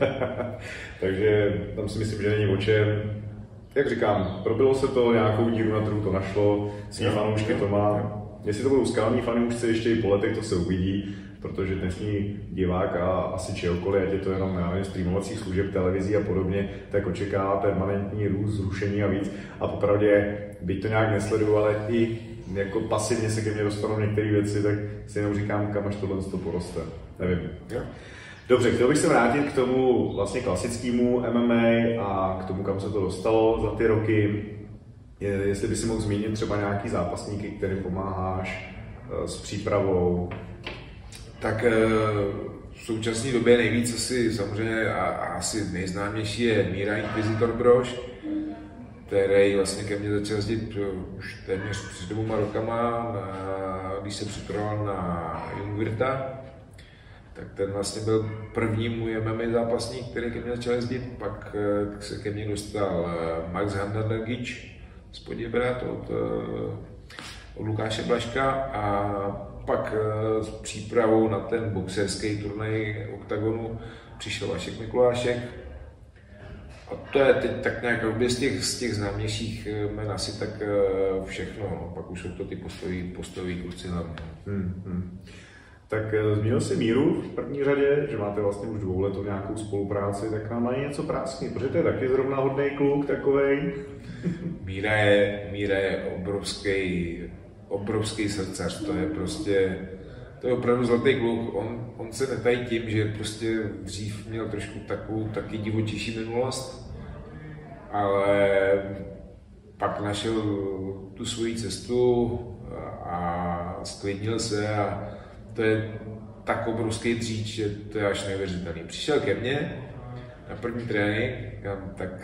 Takže tam si myslím, že není o čem. Jak říkám, probilo se to, nějakou díru na trhu to našlo, svý fanoušky to má. Jestli to budou skalní fanoušci ještě i po letech, to se uvidí, protože dnešní divák a asi čehokoliv, ať je to jenom streamovacích služeb, televizí a podobně, tak očekává permanentní růst, zrušení a víc. A popravdě, byť to nějak nesleduju, ale i jako pasivně se ke mně dostanou některé věci, tak si jenom říkám, kam až tohle to poroste. Nevím. Jo. Dobře, chtěl bych se vrátit k tomu vlastně klasickému MMA a k tomu, kam se to dostalo za ty roky. Jestli by si mohl zmínit třeba nějaký zápasníky, kterým pomáháš s přípravou. Tak v současné době nejvíc asi samozřejmě a asi nejznámější je Míra Inquisitor Brož, který vlastně ke mně začal jezdit už téměř před 2 rokama, když se připravoval na Jungwirta. Tak ten vlastně byl první můj MMA zápasník, který ke mně začal jezdit. Pak se ke mně dostal Max Handergič z Poděbrad od Lukáše Blaška a pak s přípravou na ten boxerský turnaj oktagonu přišel Vašek Mikulášek. A to je teď tak nějak z těch známějších jmen asi tak všechno. No. Pak už jsou to ty postoví kluci hlavně. Tak zmínil jsi Míru v první řadě, že máte vlastně už 2 letou nějakou spolupráci, tak nám mají něco prásknit, protože to je taky zrovna hodnej kluk takovej. Míra je obrovský srdcař, to je opravdu zlatý kluk. On se netají tím, že prostě dřív měl trošku takovou taky divočejší minulost, ale pak našel tu svoji cestu a sklidnil se a to je tak obrovský dříč, že to je až neuvěřitelný. Přišel ke mně na první trénink, tak ten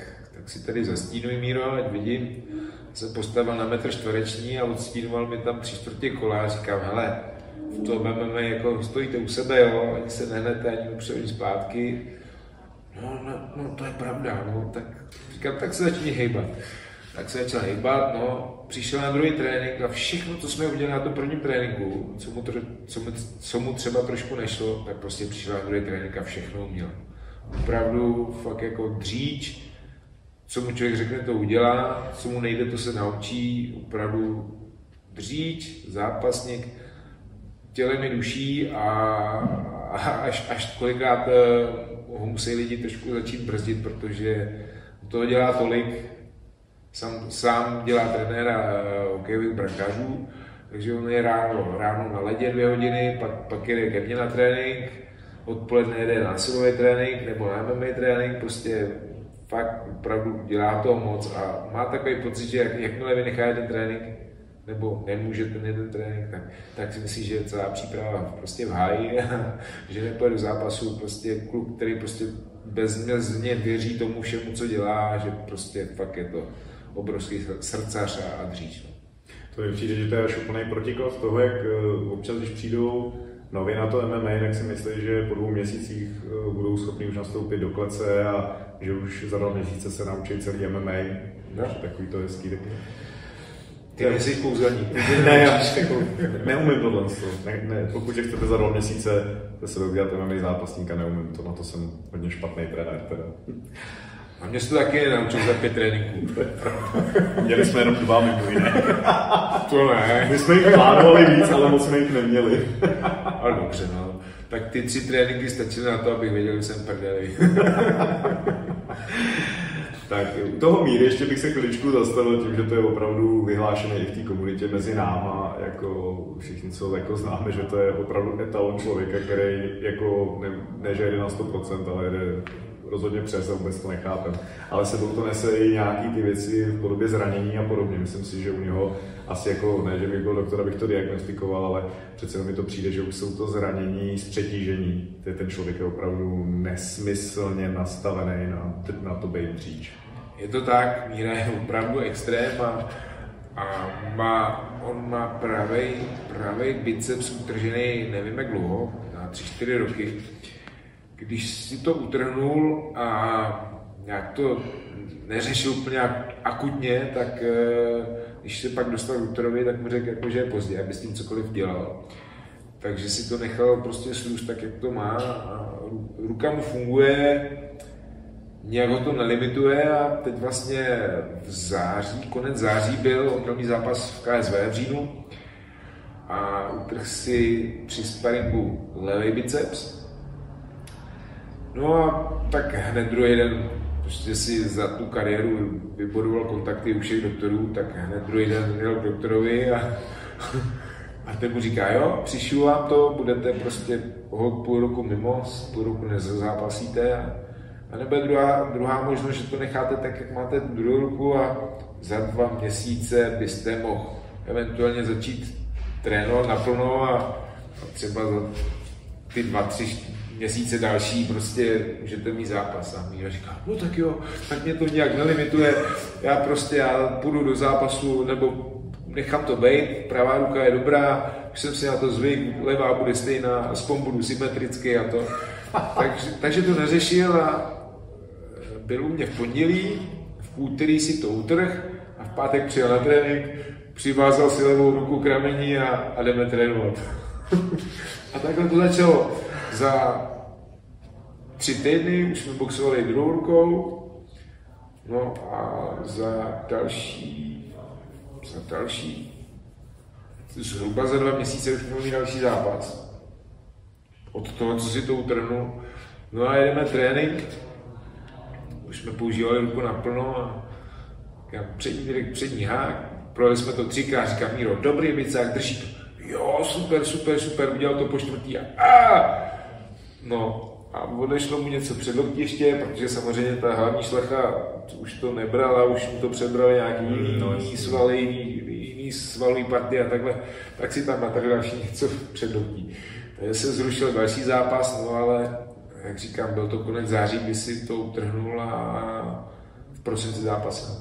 tak si tady zastínuj, Míro, ať vidím. Jsem postavil na 1 čtvereční a odstínoval mi tam 3/4 kola a říkám, hele, v tom MMA jako stojíte u sebe, jo, ani se nehnete, ani upředu zpátky. No, to je pravda, no, tak říkám, tak se začni hejbat. Tak se začal hejbat, no, přišel na druhý trénink a všechno, co jsme udělali na tom prvním tréninku, co mu třeba trošku nešlo, tak prostě přišel na druhý trénink a všechno uměl. Opravdu fakt jako dříč, co mu člověk řekne, to udělá, co mu nejde, to se naučí, opravdu dříč, zápasník, tělem i duší a až kolikrát ho musí lidi trošku začít brzdit, protože toho dělá tolik, sám dělá trenéra hokejových brankářů, takže on je ráno na ledě 2 hodiny, pak jede ke mně na trénink, odpoledne jede na silový trénink nebo na MMA trénink, prostě fakt opravdu dělá toho moc a má takový pocit, že jakmile vynechá jeden trénink, nebo nemůže ten jeden trénink, tak si myslí, že je celá příprava prostě v háji, že nepojede do zápasu, prostě kluk, který prostě bezmezně věří tomu všemu, co dělá, že prostě fakt je to obrovský srdcař a dříč. To mi přijde, že to je až úplný protiklad toho, jak občas, když přijdou nově na to MMA, tak si myslí, že po 2 měsících budou schopni už nastoupit do klece a že už za 2 měsíce se naučí celý MMA. No. Takový to hezký. Ty nejsi kouzelník. Ne, já neumím tohle. Ne, pokud chcete za 2 měsíce se udělat MMA zápasníka, neumím to, na to jsem hodně špatný trenér. Teda. A mě se to taky nenaučil za 5 tréninků. Měli jsme jenom 2 mimo jiné. To ne. My jsme jich plánovali víc, ale moc jsme jich neměli. Ale dobře, no. Tak ty 3 tréninky stačily na to, abych věděl, že jsem prdeli. Tak u toho Míry ještě bych se chviličku zastavil tím, že to je opravdu vyhlášené i v té komunitě mezi náma, jako všichni, co jako známe, že to je opravdu etalon člověka, který jako ne že jede na 100%, ale jede rozhodně přes a vůbec to nechápem. Ale sebou to nese i nějaký ty věci v podobě zranění a podobně. Myslím si, že u něho asi jako, ne, že bych byl doktor, abych to diagnostikoval, ale přece mi to přijde, že už jsou to zranění z přetížení. Ten člověk je opravdu nesmyslně nastavený na to být dříč. Je to tak, Míra je opravdu extrém a on má pravej biceps utržený nevím jak dlouho, na 3-4 roky. Když si to utrhnul a nějak to neřešil úplně akutně, tak když se pak dostal k doktorovi, tak mu řekl, jako, že je pozdě, aby s tím cokoliv dělal. Takže si to nechal prostě slůst tak, jak to má. A ruka mu funguje, nějak ho to nelimituje a teď vlastně v září, konec září byl opravný zápas v KSV v říjnu a utrhl si při sparingu levý biceps. No a tak hned druhý den prostě si za tu kariéru vybudoval kontakty u všech doktorů, tak hned druhý den jel k doktorovi a ten mu říká, jo, přišiju vám to, budete prostě půl roku mimo, půl roku nezápasíte a nebo je druhá možnost, že to necháte tak, jak máte druhou ruku a za 2 měsíce byste mohl eventuálně začít trénovat naplno a třeba za ty 2-3 měsíce další prostě můžete mít zápas. A Míra říká, no tak jo, tak mě to nějak nelimituje, já půjdu do zápasu nebo nechám to být, pravá ruka je dobrá, už jsem si na to zvyk, levá bude stejná, aspoň budu symetrický a to. Takže to neřešil a byl u mě v pondělí, v úterý si to utrh a v pátek přijel na trénink, přivázal si levou ruku k rameni a jdeme trénovat. A takhle to začalo. Za 3 týdny už jsme boxovali druhou rukou, no a za další zhruba za 2 měsíce už měl další zápas. Od toho, co si to utrhnu. No a jedeme trénink. Už jsme používali ruku naplno a přední hák. Projeli jsme to 3krát, říkám, Míro, dobrý bicák, drží to. Jo, super, udělal to po 4. No a odešlo mu něco před loktiště, protože samozřejmě ta hlavní šlecha už to nebrala, už mu to přebrali nějaký jiný svaly, jiný svalový party a takhle, tak si tam natrhl další něco před loktí. Takže se zrušil další zápas, no ale jak říkám, byl to konec září, kdy si to utrhnul a v prosinci zápasem.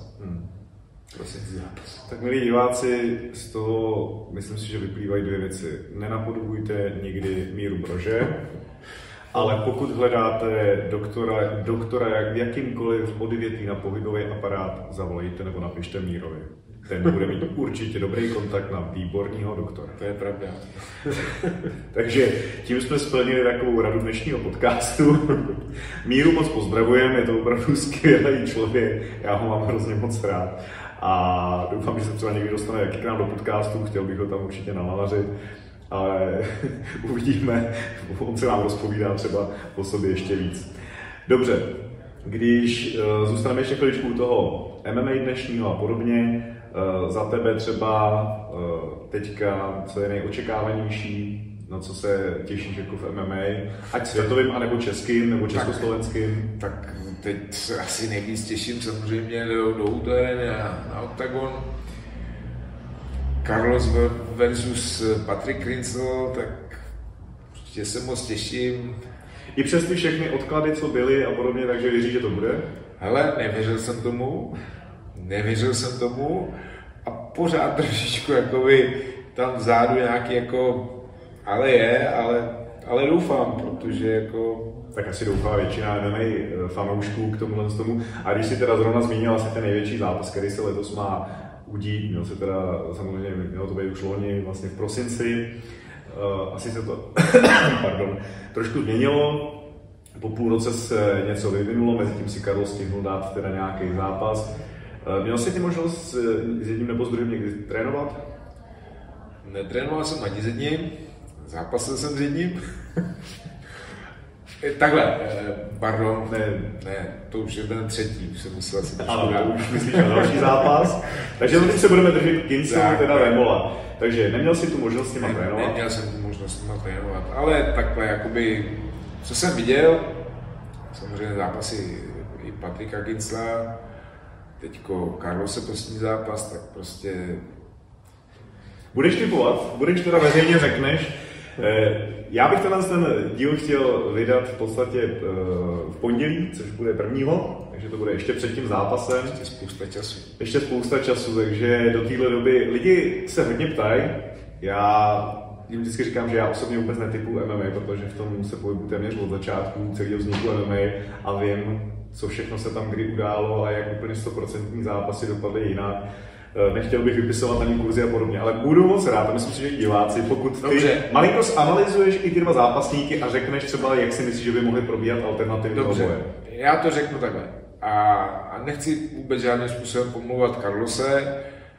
Tak milí diváci, z toho myslím si, že vyplývají dvě věci. Nenapodobujte nikdy Míru Brože, ale pokud hledáte doktora v jakýmkoliv odvětví na pohybový aparát, zavolejte nebo napište Mírovi. Ten bude mít určitě dobrý kontakt na výborného doktora. To je pravda. Takže tím jsme splnili takovou radu dnešního podcastu. Míru moc pozdravujeme, je to opravdu skvělý člověk, já ho mám hrozně moc rád. A doufám, že se třeba někdy dostane jaký k nám do podcastu, chtěl bych ho tam určitě nalavařit, ale uvidíme, on se nám rozpovídá třeba po sobě ještě víc. Dobře, když zůstaneme ještě chviličku u toho MMA dnešního a podobně, za tebe třeba teďka, co je nejočekávanější, na co se těšíš jako v MMA, ať světovým, anebo českým, nebo československým? Tak teď se asi nejvíc těším samozřejmě do útory na Octagon. Carlos versus Patrick Kincl, tak určitě se moc těším. I přes ty všechny odklady, co byly a podobně, takže věříš, že to bude? Hele, nevěřil jsem tomu a pořád trošičku jakoby tam vzadu nějaký jako, ale doufám, protože jako... Tak asi doufá většina MMA fanoušků k tomu. A když si teda zrovna zmínil asi ten největší zápas, který se letos má udít, měl se teda samozřejmě, mělo to být už loni, vlastně v prosinci, asi se to trošku změnilo. Po půl roce se něco vyvinulo, mezi tím si Karol stihnul dát teda nějaký zápas. Měl jsi ty možnost s jedním nebo s druhým někdy trénovat? Netrénoval jsem ani s jedním, zápasil jsem s jedním. Takhle, pardon, ne, to už je ten třetí, už jsem myslel asi trošku dát. Už myslíš na další zápas. Takže teď se budeme držet Kincl, teda Remola. Takže neměl jsi tu možnost s nima trénovat? Neměl jsem tu možnost s nima trénovat, ale takhle jakoby, co jsem viděl, samozřejmě zápasy i Patricka Kincla, teďko Carlose poslední zápas, tak prostě... Budeš typovat? Budeš teda veřejně řekneš? Já bych ten díl chtěl vydat v podstatě v pondělí, což bude 1. Takže to bude ještě před tím zápasem. Ještě spousta času, takže do téhle doby lidi se hodně ptají. Já jim vždycky říkám, že já osobně vůbec netypuji MMA, protože v tom se pohybuji téměř od začátku celého vzniku MMA a vím, co všechno se tam kdy událo a jak úplně 100% zápasy dopadly jinak. Nechtěl bych vypisovat ani kurzy a podobně, ale budu moc rád, a myslím si, že i diváci, pokud ty malinko zanalizuješ i ty dva zápasníky a řekneš třeba, jak si myslíš, že by mohly probíhat alternativní boje. Já to řeknu takhle. A nechci vůbec žádným způsobem pomlouvat Carlose,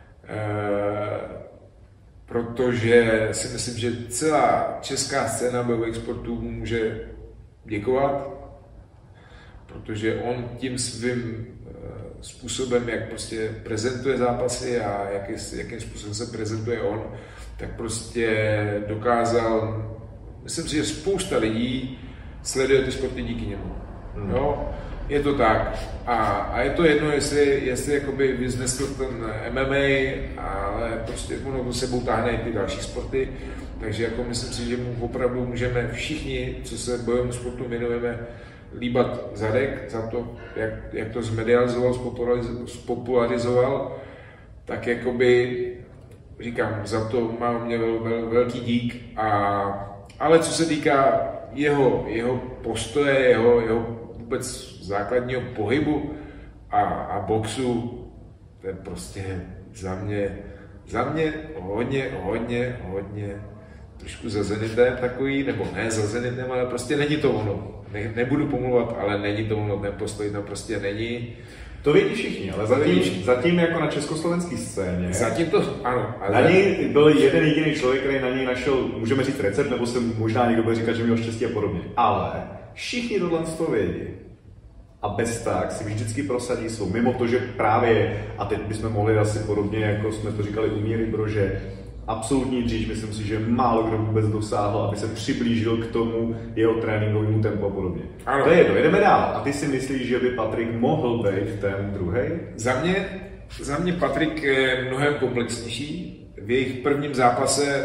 protože si myslím, že celá česká scéna bojových sportů mu může děkovat, protože on tím svým způsobem, jak prostě prezentuje zápasy a jakým způsobem se prezentuje on, tak prostě dokázal, myslím si, že spousta lidí sleduje ty sporty díky němu. Jo? Je to tak. A je to jedno, jestli jakoby vyznesl ten MMA, ale prostě ono to sebou táhne i ty další sporty. Takže jako myslím si, že mu opravdu můžeme všichni, co se bojovému sportu věnujeme, líbat zadek za to, jak to zmedializoval, spopularizoval, tak jakoby, říkám, za to mám mě velký dík. Ale co se týká jeho postoje, jeho vůbec základního pohybu a boxu, to je prostě za mě hodně trošku za Zenitem takový, nebo ne za Zenitem, ale prostě není to ono. Nebudu pomluvat, ale není to ono, ten postoj tam prostě není. To vědí všichni, ale zatím jako na československé scéně. Zatím to, ano. Na něj byl jeden jediný člověk, který na něj našel, můžeme říct recept, nebo se možná někdo bude říkat, že měl štěstí a podobně. Ale všichni tohle z toho vědí. A bez tak si vždycky prosadí svou. Mimo to, že právě, a teď bychom mohli asi podobně, jako jsme to říkali u Míry Brože, absolutní dříž, myslím si, že málo kdo vůbec dosáhl, aby se přiblížil k tomu jeho tréninkovému tempu a podobně. Ano. To je jedno, jedeme dál. A ty si myslíš, že by Patrik mohl být ten druhý? Za mě Patrik je mnohem komplexnější. V jejich prvním zápase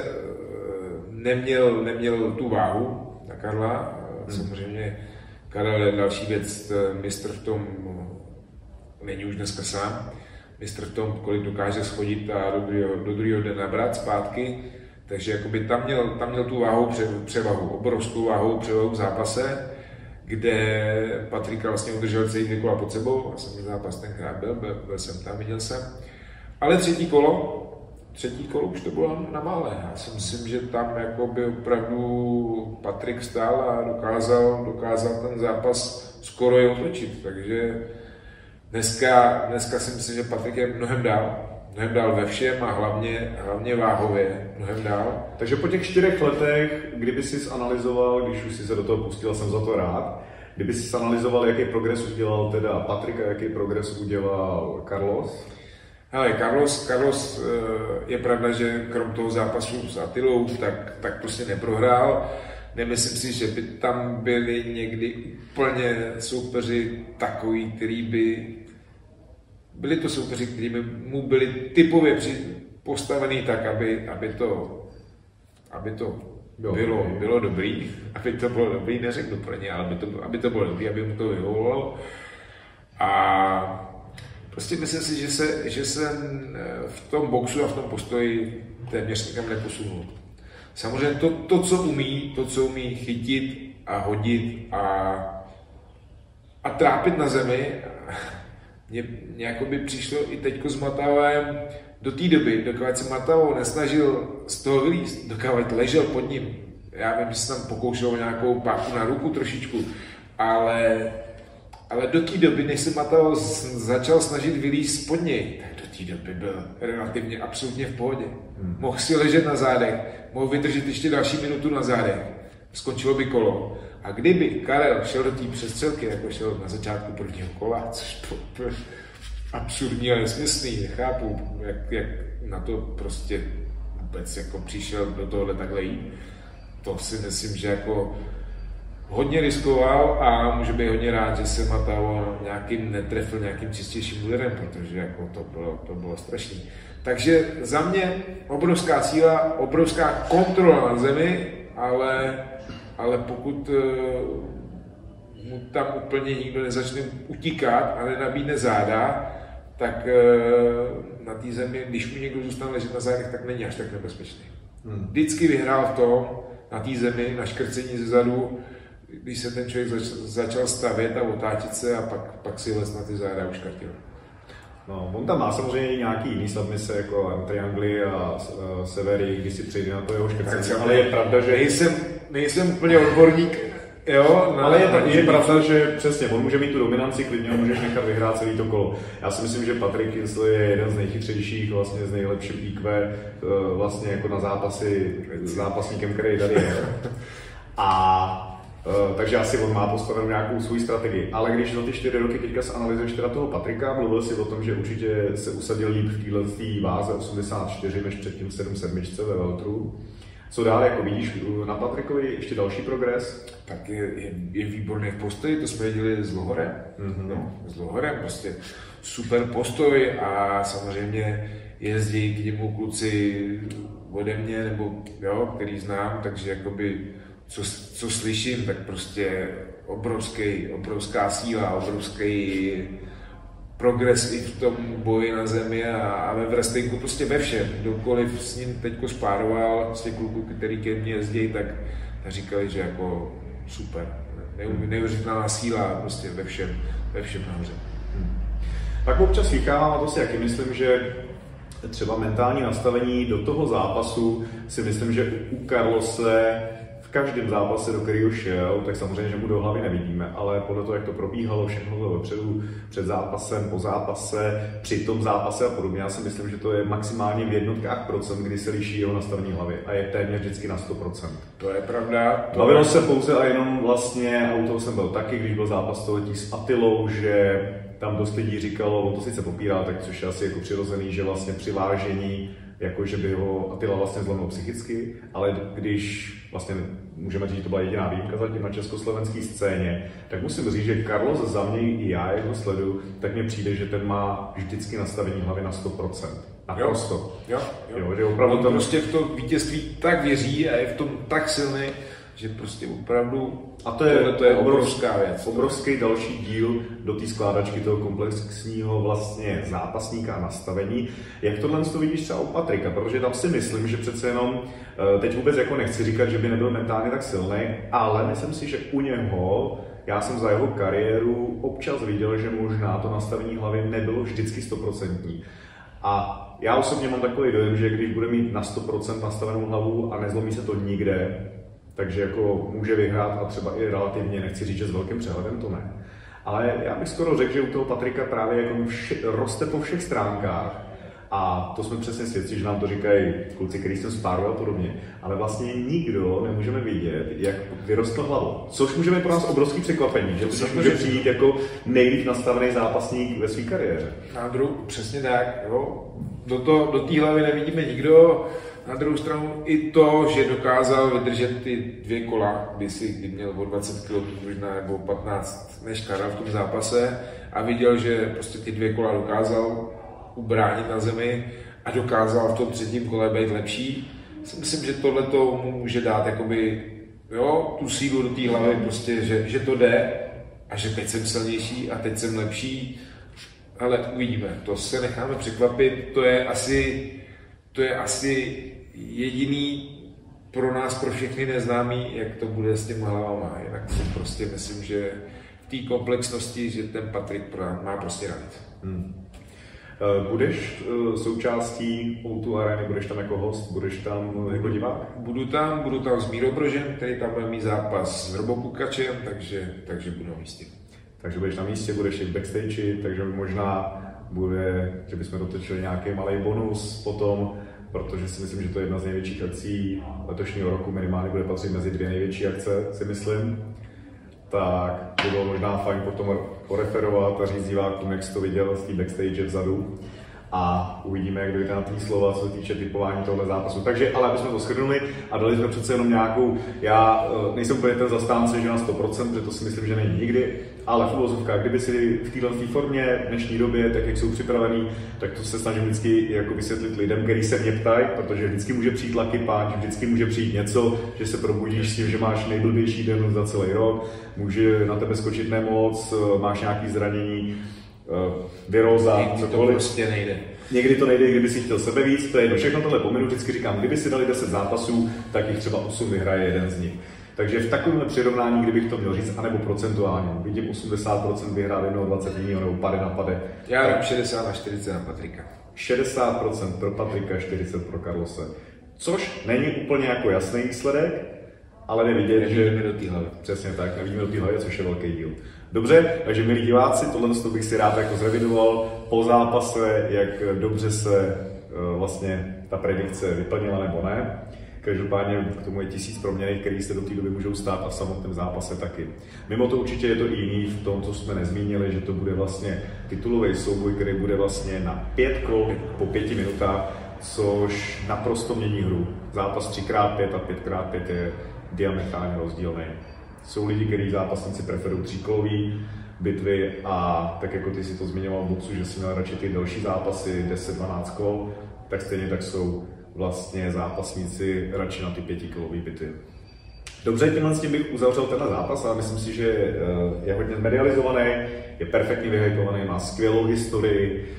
neměl tu váhu na Karla. Samozřejmě Karel je další věc, mistr v tom není už dneska sám. Mistr v tom, kolik dokáže schodit a do druhého dne nabrat zpátky. Takže jakoby tam měl tu převahu, obrovskou váhovou převahu v zápase, kde Patrika vlastně udržel celý 2 kola pod sebou. Já jsem ten zápas tenkrát byl jsem tam, viděl jsem. Ale třetí kolo už to bylo na mále. Já si myslím, že tam jakoby opravdu Patrik stál a dokázal ten zápas skoro je otočit. Takže dneska si myslím, že Patrik je mnohem dál ve všem a hlavně váhově mnohem dál. Takže po těch 4 letech, kdyby jsi zanalyzoval, když už jsi se do toho pustil, jsem za to rád, kdyby jsi zanalyzoval, jaký progres udělal teda Patrik a jaký progres udělal Carlos? Hele, Carlos je pravda, že krom toho zápasu s Attilou, tak prostě neprohrál. Nemyslím si, že by tam byli někdy úplně soupeři takový, který by... Byli to soupeři, kteří by mu byli typově postavený tak, aby to bylo dobrý. Aby to bylo dobrý, neřeknu pro ně, ale aby to bylo dobrý, aby mu to vyhovovalo. A prostě myslím si, že se v tom boxu a v tom postoji téměř nikam neposunul. Samozřejmě to, co umí chytit a hodit a trápit na zemi, mně jakoby přišlo i teďko s Matavem do té doby, dokud se Matavou nesnažil z toho vylízt, dokud ležel pod ním. Já vím, že jsem tam pokoušel nějakou páku na ruku trošičku, ale do té doby, než se Matao začal snažit vylízt spod něj, tak do té doby byl relativně absolutně v pohodě. Mohl si ležet na zádech, mohl vydržet ještě další minutu na zádech, skončilo by kolo. A kdyby Karel šel do té přestřelky, jako šel na začátku prvního kola, což bylo absurdní a nesmyslný, nechápu, jak na to prostě vůbec jako přišel do tohohle takhle jít. To si myslím, že jako hodně riskoval a může být hodně rád, že se Matao netrefil nějakým čistějším úderem, protože jako to bylo strašný. Takže za mě obrovská síla, obrovská kontrola na zemi, ale pokud mu tam úplně nikdo nezačne utíkat a nenabídne záda, tak na té zemi, když mu někdo zůstane ležet na zádech, tak není až tak nebezpečný. Vždycky vyhrál v tom, na té zemi, na škrcení ze zadu, když se ten člověk začal stavět a otáčet se a pak si les na ty záda a uškrtil. No, on tam má samozřejmě nějaký jiný submise, jako Triangli a Severy, když si přejde na to jeho škrcení, ale je pravda, že... Nejsem úplně odborník, jo, ale je pravda, že přesně, on může mít tu dominanci, klidně ho můžeš nechat vyhrát celý to kolo. Já si myslím, že Patrik Kinsler je jeden z nejchytřejších, vlastně z nejlepších IQ, vlastně jako na zápasy s zápasníkem, který tady je. Takže asi on má postavenou nějakou svou strategii. Ale když za ty 4 roky teďka zanalyzuješ teda toho Patrika, mluvil si o tom, že určitě se usadil líp v této váze 84 než předtím 7-7 ve welteru. Co dál, jako vidíš na Patrikovi ještě další progres? Tak je výborný v postoji, to jsme viděli s Lohorem. S Lohorem prostě super postoj a samozřejmě jezdí k němu kluci ode mě, nebo jo, který znám, takže jakoby co slyším, tak prostě obrovská síla, obrovský progres i v tom boji na zemi a ve wrestlingu, prostě ve všem. Kdokoliv s ním teďko spároval, z těch kluků, který ke mně jezdí, tak říkali, že jako super. Neuvěřitelná síla prostě ve všem nahoře. Tak občas vychávám, a to si jaký myslím, že třeba mentální nastavení do toho zápasu si myslím, že u Carlose v každém zápase, do kterého šel, tak samozřejmě, že mu do hlavy nevidíme, ale podle toho, jak to probíhalo, všechno bylo dopředu, před zápasem, po zápase, při tom zápase a podobně, já si myslím, že to je maximálně v jednotkách procent, kdy se liší jeho nastavení hlavy a je téměř vždycky na 100%. To je pravda. Bavilo se pouze a jenom vlastně, a u toho jsem byl taky, když byl zápas století s Attilou, že tam dost lidí říkalo, on to sice popírá, tak což je asi jako přirozený, že vlastně při vážení, jako že by ho Attila vlastně zlomil psychicky, ale když vlastně můžeme říct, že to byla jediná výjimka zatím na československé scéně, tak musím říct, že Carlos za mě i já jeho sledu, tak mně přijde, že ten má vždycky nastavení hlavy na 100%. Naprosto. Jo. Že opravdu on prostě v to vítězství tak věří a je v tom tak silný že prostě opravdu a to je obrovská věc. Obrovský další díl do té skládačky toho komplexního vlastně zápasníka a nastavení. Jak tohle to vidíš třeba u Patrika? Protože tam si myslím, že přece jenom, teď vůbec jako nechci říkat, že by nebyl mentálně tak silný, ale myslím si, že u něho, já jsem za jeho kariéru občas viděl, že možná to nastavení hlavy nebylo vždycky 100%. A já osobně mám takový dojem, že když bude mít na 100% nastavenou hlavu a nezlomí se to nikde, takže jako může vyhrát a třeba i relativně, nechci říct, že s velkým přehledem, to ne. Ale já bych skoro řekl, že u toho Patrika právě jako roste po všech stránkách. A to jsme přesně svědci, že nám to říkají kluci, který jsem spároval a podobně. Ale vlastně nikdo nemůžeme vidět, jak vyrostl hlavu. Což může být pro nás obrovský překvapení, že to může přijít jako nejlíp nastavený zápasník ve své kariéře. Na druhou, přesně tak, jo. Do té hlavy nevidíme nikdo. Na druhou stranu i to, že dokázal vydržet ty 2 kola, kdy měl o 20 kg možná nebo 15 než Karel v tom zápase a viděl, že prostě ty 2 kola dokázal ubránit na zemi a dokázal v tom 3. kole být lepší. Myslím, že tohle to mu může dát jakoby, jo, tu sílu do té hlavy, prostě, že to jde a že teď jsem silnější a teď jsem lepší. Ale uvidíme, to se necháme překvapit, to je asi jediný pro nás, pro všechny neznámý, jak to bude s těma hlavama. Jinak si prostě myslím, že v té komplexnosti, že ten Patrik má prostě rád. Budeš součástí O2 Areny, budeš tam jako host, budeš tam jako divák? Budu tam s Mírou Brožem, který tam bude mít zápas s Robokukačem, takže budu na místě. Takže budeš na místě, budeš i v backstage, takže možná bude, že bychom dotočili nějaký malý bonus potom, protože si myslím, že to je jedna z největších akcí letošního roku, minimálně bude patřit mezi 2 největší akce, si myslím. Tak by bylo možná fajn potom poreferovat a říct divákům, jak jsi to viděl z té backstage vzadu. A uvidíme, jak dojde na tý slova, co se týče typování tohle zápasu. Takže, ale aby jsme to shrnuli a dali jsme přece jenom nějakou, já nejsem úplně ten zastánce, že na 100%, protože to si myslím, že není nikdy, ale v uvozovkách, kdyby si v této formě v dnešní době, tak jak jsou připravený, tak to se snažím vždycky jako vysvětlit lidem, který se mě ptají, protože vždycky může přijít lucky punch, vždycky může přijít něco, že se probudíš s tím, že máš nejblbější den za celý rok, může na tebe skočit nemoc, máš nějaké zranění, viróza, cokoliv. To prostě nejde. Někdy to nejde, kdyby si chtěl sebe víc, to je jedno, všechno tohle pominu, vždycky říkám, kdyby si dali 10 zápasů, tak jich třeba 8 vyhraje jeden z nich. Takže v takovémhle přirovnání, kdybych to měl říct, anebo procentuálně, vidím 80% vyhrát 21 nebo pade na pade. Já dám 60-40 na Patrika. 60% pro Patrika, 40% pro Carlose. Což není úplně jako jasný výsledek, ale nevidět, že nevidíme do té hlavy. Přesně tak, nevidíme do té hlavy, což je velký díl. Dobře, takže milí diváci, tohle bych si rád jako zrevidoval po zápase, jak dobře se vlastně ta predikce vyplnila nebo ne. Každopádně k tomu je 1000 proměnných, které se do té doby můžou stát a v samotném zápase taky. Mimo to určitě je to i jiný v tom, co jsme nezmínili, že to bude vlastně titulový souboj, který bude vlastně na 5 kol po 5 minutách, což naprosto mění hru. Zápas 3x5 a 5x5 je diametrálně rozdílný. Jsou lidi, kteří zápasníci preferují 3kolové bitvy a tak jako ty si to zmiňoval v boxu, že si měl radši ty další zápasy 10-12 kol, tak stejně tak jsou vlastně zápasníci radši na ty 5kolové bitvy. Dobře, tímhle s tím bych uzavřel tenhle zápas, ale myslím si, že je hodně medializovaný, je perfektně vyhypovaný, má skvělou historii.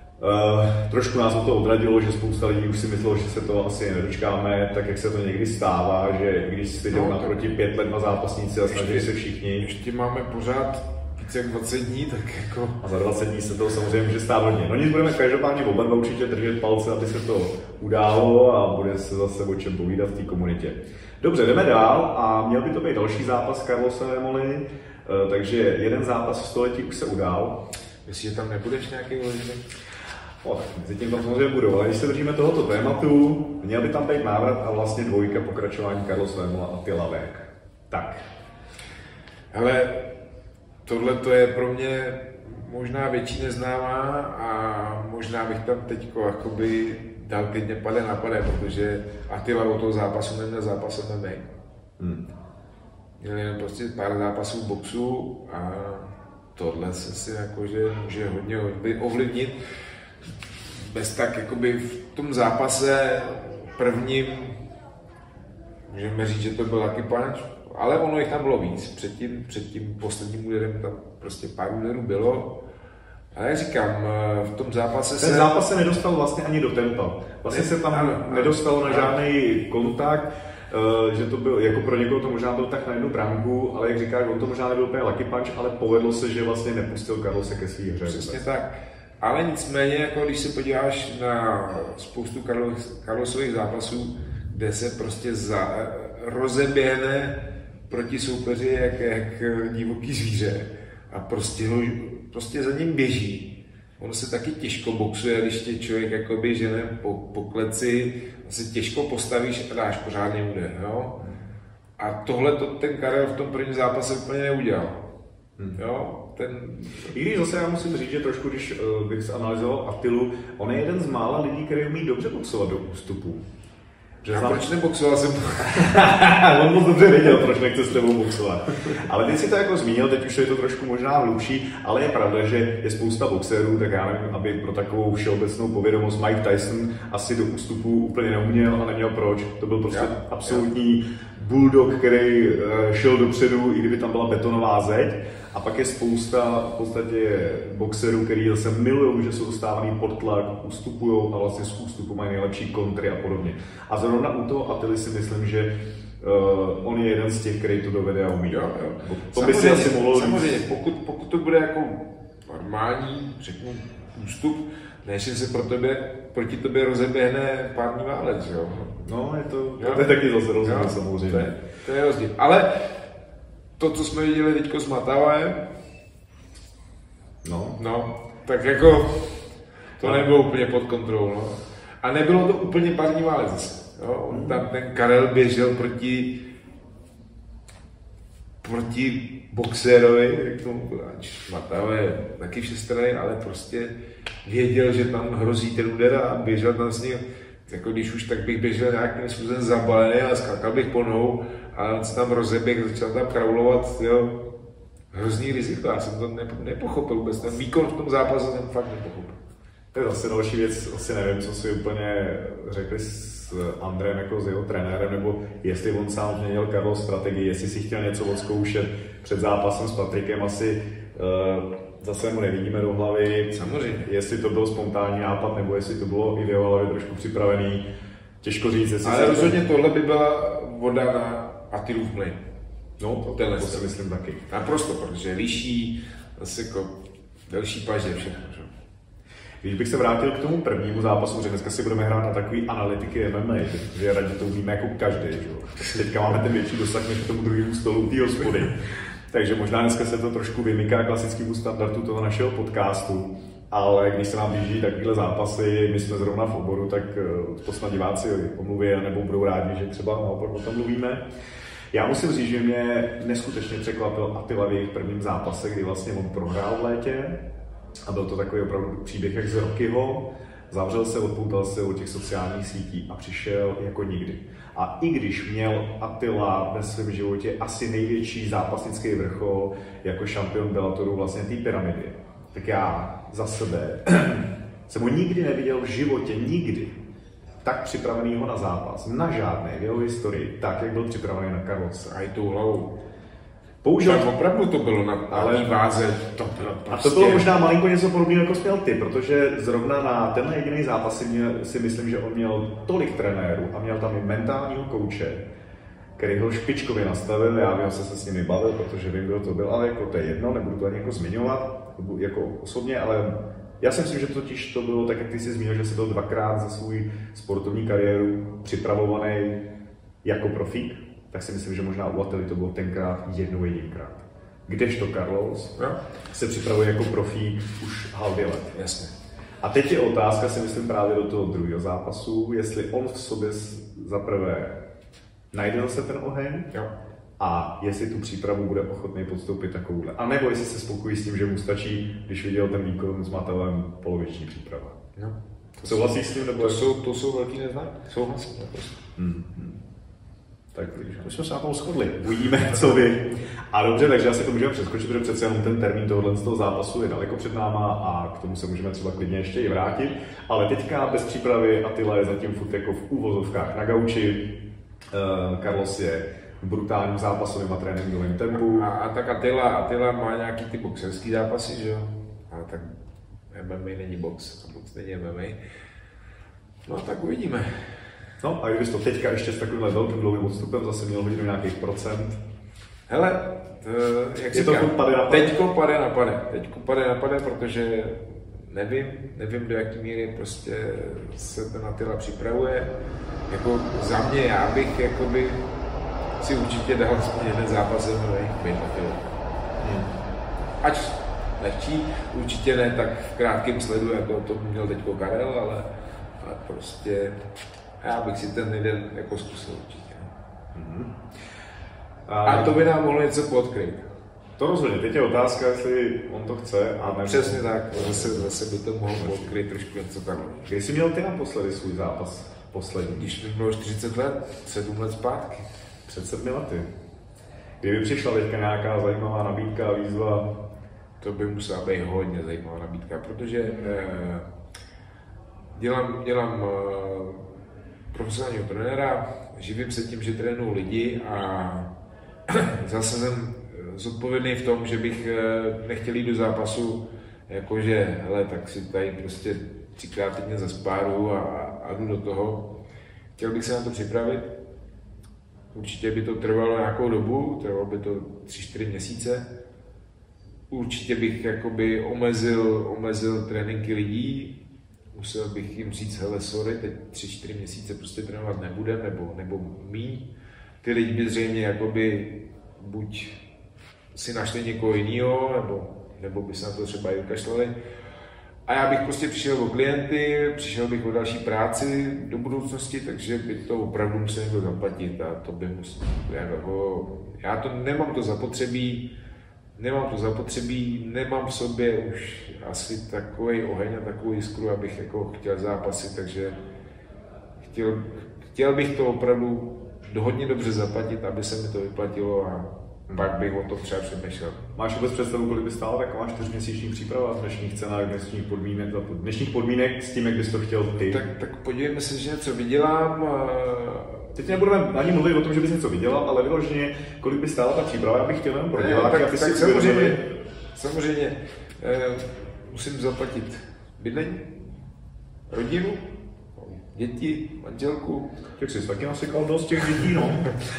Trošku nás o to odradilo, že spousta lidí už si myslelo, že se to asi nedočkáme, tak jak se to někdy stává, že když si jdou naproti 5 let na zápasníci a snaží se všichni. Ještě máme pořád více jak 20 dní, tak jako... A za 20 dní se to samozřejmě může stát hodně. No nic, budeme každopádně oba dva určitě držet palce, aby se to událo a bude se zase o čem povídat v té komunitě. Dobře, jdeme dál a měl by to být další zápas Carlose Remoli, takže jeden zápas v století už se udál. Myslíš, že tam nebudeš nějaký důležitý? Zatím tam samozřejmě budou, ale když se držíme tohoto tématu, měl by tam být návrat a vlastně dvojka pokračování Carlose Remola a Attila Vek. Tak. Hele, tohle to je pro mě možná větší neznámá a možná bych tam teďko jakoby dal klidně pade na pade, protože Attila od toho zápasu neměl zápas MMA. Měl jen prostě pár zápasů boxu a tohle se si jakože může hodně ovlivnit. Bez tak jakoby v tom zápase prvním můžeme říct, že to byl Lucky Punch, ale ono jich tam bylo víc. Před tím posledním úderem tam prostě pár úderů bylo. Ale jak říkám, v tom zápase ten zápas se nedostal vlastně ani do tempa. Vlastně se tam nedostalo na žádný kontakt, že to byl, jako pro někoho to možná byl tak na jednu branku, ale jak říkáš, on to možná nebyl úplně Lucky Punch, ale povedlo se, že vlastně nepustil Carlose ke svý hře. Přesně tak. Ale nicméně, jako když se podíváš na spoustu Carlosových zápasů, kde se prostě rozeběhne proti soupeři jak divoký zvíře a prostě za ním běží. Ono se taky těžko boxuje, když tě člověk jakoby žene po kleci, se těžko postavíš a dáš pořádný úder. Jo? A tohle ten Karel v tom prvním zápase úplně neudělal. Jo? I když zase já musím říct, že trošku, když bych se analyzoval Attilu, on je jeden z mála lidí, který umí dobře boxovat do ústupu. Proč neboxoval jsem? On moc dobře věděl, proč nechce s tebou boxovat. Ale teď si to jako zmínil, teď už je to trošku možná hlubší, ale je pravda, že je spousta boxerů, tak já nevím, aby pro takovou všeobecnou povědomost Mike Tyson asi do ústupu úplně neuměl a neměl proč. To byl prostě absolutní bulldog, který šel dopředu, i kdyby tam byla betonová zeď. A pak je spousta v podstatě boxerů, který zase milují, že jsou dostávaný pod tlak, ustupujou a vlastně z ústupu mají nejlepší kontry a podobně. A zrovna u toho Attily si myslím, že on je jeden z těch, který to dovede a umí. Jo. To by si asi mohlo říct. Samozřejmě, pokud to bude jako normální, řeknu, ústup, než se proti tobě rozeběhne pární válec, jo? No, to je taky zase rozdíl, samozřejmě. To je rozdíl. Ale to, co jsme viděli teďko s Matavajem, no, tak jako to nebylo úplně pod kontrolou, no. A nebylo to úplně pární válec zase, jo. Tam ten Karel běžel proti boxérovi, jak tomu Matava je taky všestranný, ale prostě věděl, že tam hrozí ten úder a běžel tam s ním. Jako když už tak bych běžel nějakým způsobem zabalený a skákal bych po nohou a on se tam rozeběh, začal tam kraulovat, jo. Hrozný riziko, já jsem to nepochopil vůbec, ten výkon v tom zápase jsem fakt nepochopil. To je zase další věc, asi nevím, co si úplně řekli s Andrem jako s jeho trenérem, nebo jestli on sám změnil Carlos strategii, jestli si chtěl něco odzkoušet před zápasem s Patrikem, asi zase mu nevidíme do hlavy. Samozřejmě. Jestli to byl spontánní nápad, nebo jestli to bylo ideálně trošku připravený. Těžko říct, jestli ale rozhodně tohle by byla voda na Attilův mlýn. No, to si myslím taky. Naprosto, protože liší, zase jako delší paže, všechno. Že? Když bych se vrátil k tomu prvnímu zápasu, že dneska si budeme hrát na takový analytiky MMA, že radě to umíme jako každý. Že? Teďka máme ten větší dosah než k tomu druhému stolu té hospody. Takže možná dneska se to trošku vymyká klasickému standardu toho našeho podcastu, ale když se nám blíží takovéhle zápasy, my jsme zrovna v oboru, tak to snad diváci omluví, nebo budou rádi, že třeba naopak o tom mluvíme. Já musím říct, že mě neskutečně překvapil Attila v jejich prvním zápase, kdy vlastně on prohrál v létě a byl to takový opravdu příběh jak z Rockyho. Zavřel se, odpoutal se od těch sociálních sítí a přišel jako nikdy. A i když měl Attila ve svém životě asi největší zápasnický vrchol jako šampion Bellatoru vlastně té pyramidy, tak já za sebe jsem ho nikdy neviděl v životě, nikdy tak připravenýho na zápas, na žádné v jeho historii, tak, jak byl připravený na Carlose. A i tou hlavou. Použil. Tak opravdu to bylo na váze. To bylo prostě... A to bylo možná malinko něco podobného, jako měl ty, protože zrovna na tenhle jediný zápas si myslím, že on měl tolik trenérů a měl tam i mentálního kouče, který ho špičkově nastavil, já vím, se s nimi bavil, protože vím, kdo to byl, ale jako to je jedno, nebudu to ani jako zmiňovat, jako osobně, ale já si myslím, že totiž to bylo tak, jak ty jsi zmínil, že jsi byl dvakrát za svůj sportovní kariéru připravovaný jako profík, tak si myslím, že možná u Attily to bylo tenkrát jedinkrát. Kdežto Carlos se připravuje jako profík už halvě let. Jasně. A teď je otázka, si myslím právě do toho druhého zápasu, jestli on v sobě zaprvé najde se ten oheň, a jestli tu přípravu bude ochotný podstoupit takovouhle. A nebo jestli se spokojí s tím, že mu stačí, když viděl ten výkon s Matavem, poloviční příprava. Souhlasíš s tím? Nebo to jsou velký neznámky. Souhlasím. Tak už jsme se na tom shodli. Uvidíme, co vy. A dobře, takže asi to můžeme přeskočit, protože přece jenom ten termín tohohle z toho zápasu je daleko před náma a k tomu se můžeme třeba klidně ještě i vrátit. Ale teďka bez přípravy Attila je zatím furt jako v úvozovkách na gauči. Carlos je v brutálním zápasovém a tréninkovém tempu. A tak Attila má nějaký ty boxerský zápasy, že jo? A tak MMA není box, a box není MMA. No tak uvidíme. No a kdybys to teďka ještě s takovýmhle velkým dlouhým odstupem zase měl hodit do nějakých procent? Hele, jak je to teďko pade na pade, protože nevím do jaké míry prostě se ten Attila připravuje. Jako za mě, já bych jakoby si určitě dal aspoň jeden zápas být Attila. Ač lehčí, určitě ne tak v krátkém sledu, jako to měl teďko Karel, ale prostě já bych si ten jeden jako zkusil určitě. A to by nám mohlo něco podkryt. To rozhodně, teď je otázka, jestli on to chce. A přesně tak, zase by to mohlo podkryt trošku něco takhle. Když jsi měl ty naposledy svůj zápas poslední? Když mi bylo 40 let, 7 let zpátky. Před 7 lety. Kdyby přišla teďka nějaká zajímavá nabídka a výzva? To by musela být hodně zajímavá nabídka, protože dělám profesionálního trenéra, živím se tím, že trénuju lidi a zase jsem zodpovědný v tom, že bych nechtěl jít do zápasu, jakože, hele, tak si tady prostě 3krát týdně zaspáru a jdu do toho. Chtěl bych se na to připravit. Určitě by to trvalo nějakou dobu, trvalo by to 3-4 měsíce. Určitě bych jakoby omezil tréninky lidí. Musel bych jim říct, hele, sorry, teď 3-4 měsíce prostě trénovat nebudem, nebo míň. Ty lidi by zřejmě jakoby buď si našli někoho jiného, nebo by se na to třeba i vykašlali. A já bych prostě přišel o klienty, přišel bych o další práci do budoucnosti, takže by to opravdu musel někdo zaplatit a to by musel, já to nemám to zapotřebí, nemám v sobě už asi takový oheň a takovou jiskru, abych jako chtěl zápasit, takže chtěl bych to opravdu hodně dobře zaplatit, aby se mi to vyplatilo a pak bych o tom třeba přemýšlel. Máš vůbec představu, kolik by stála taková 4měsíční příprava v dnešních cenách, dnešních podmínek s tím, jak bys to chtěl ty? Tak podívejme se, že něco vydělám. Teď nebudeme ani mluvit o tom, že bys něco vydělal, ale vyloženě, kolik by stála ta příprava, já bych chtěl jenom pro diváky, aby si uvědomili. Samozřejmě musím zaplatit bydlení, rodinu, děti, manželku. Tak jsi taky nasekal dost těch dětí, no.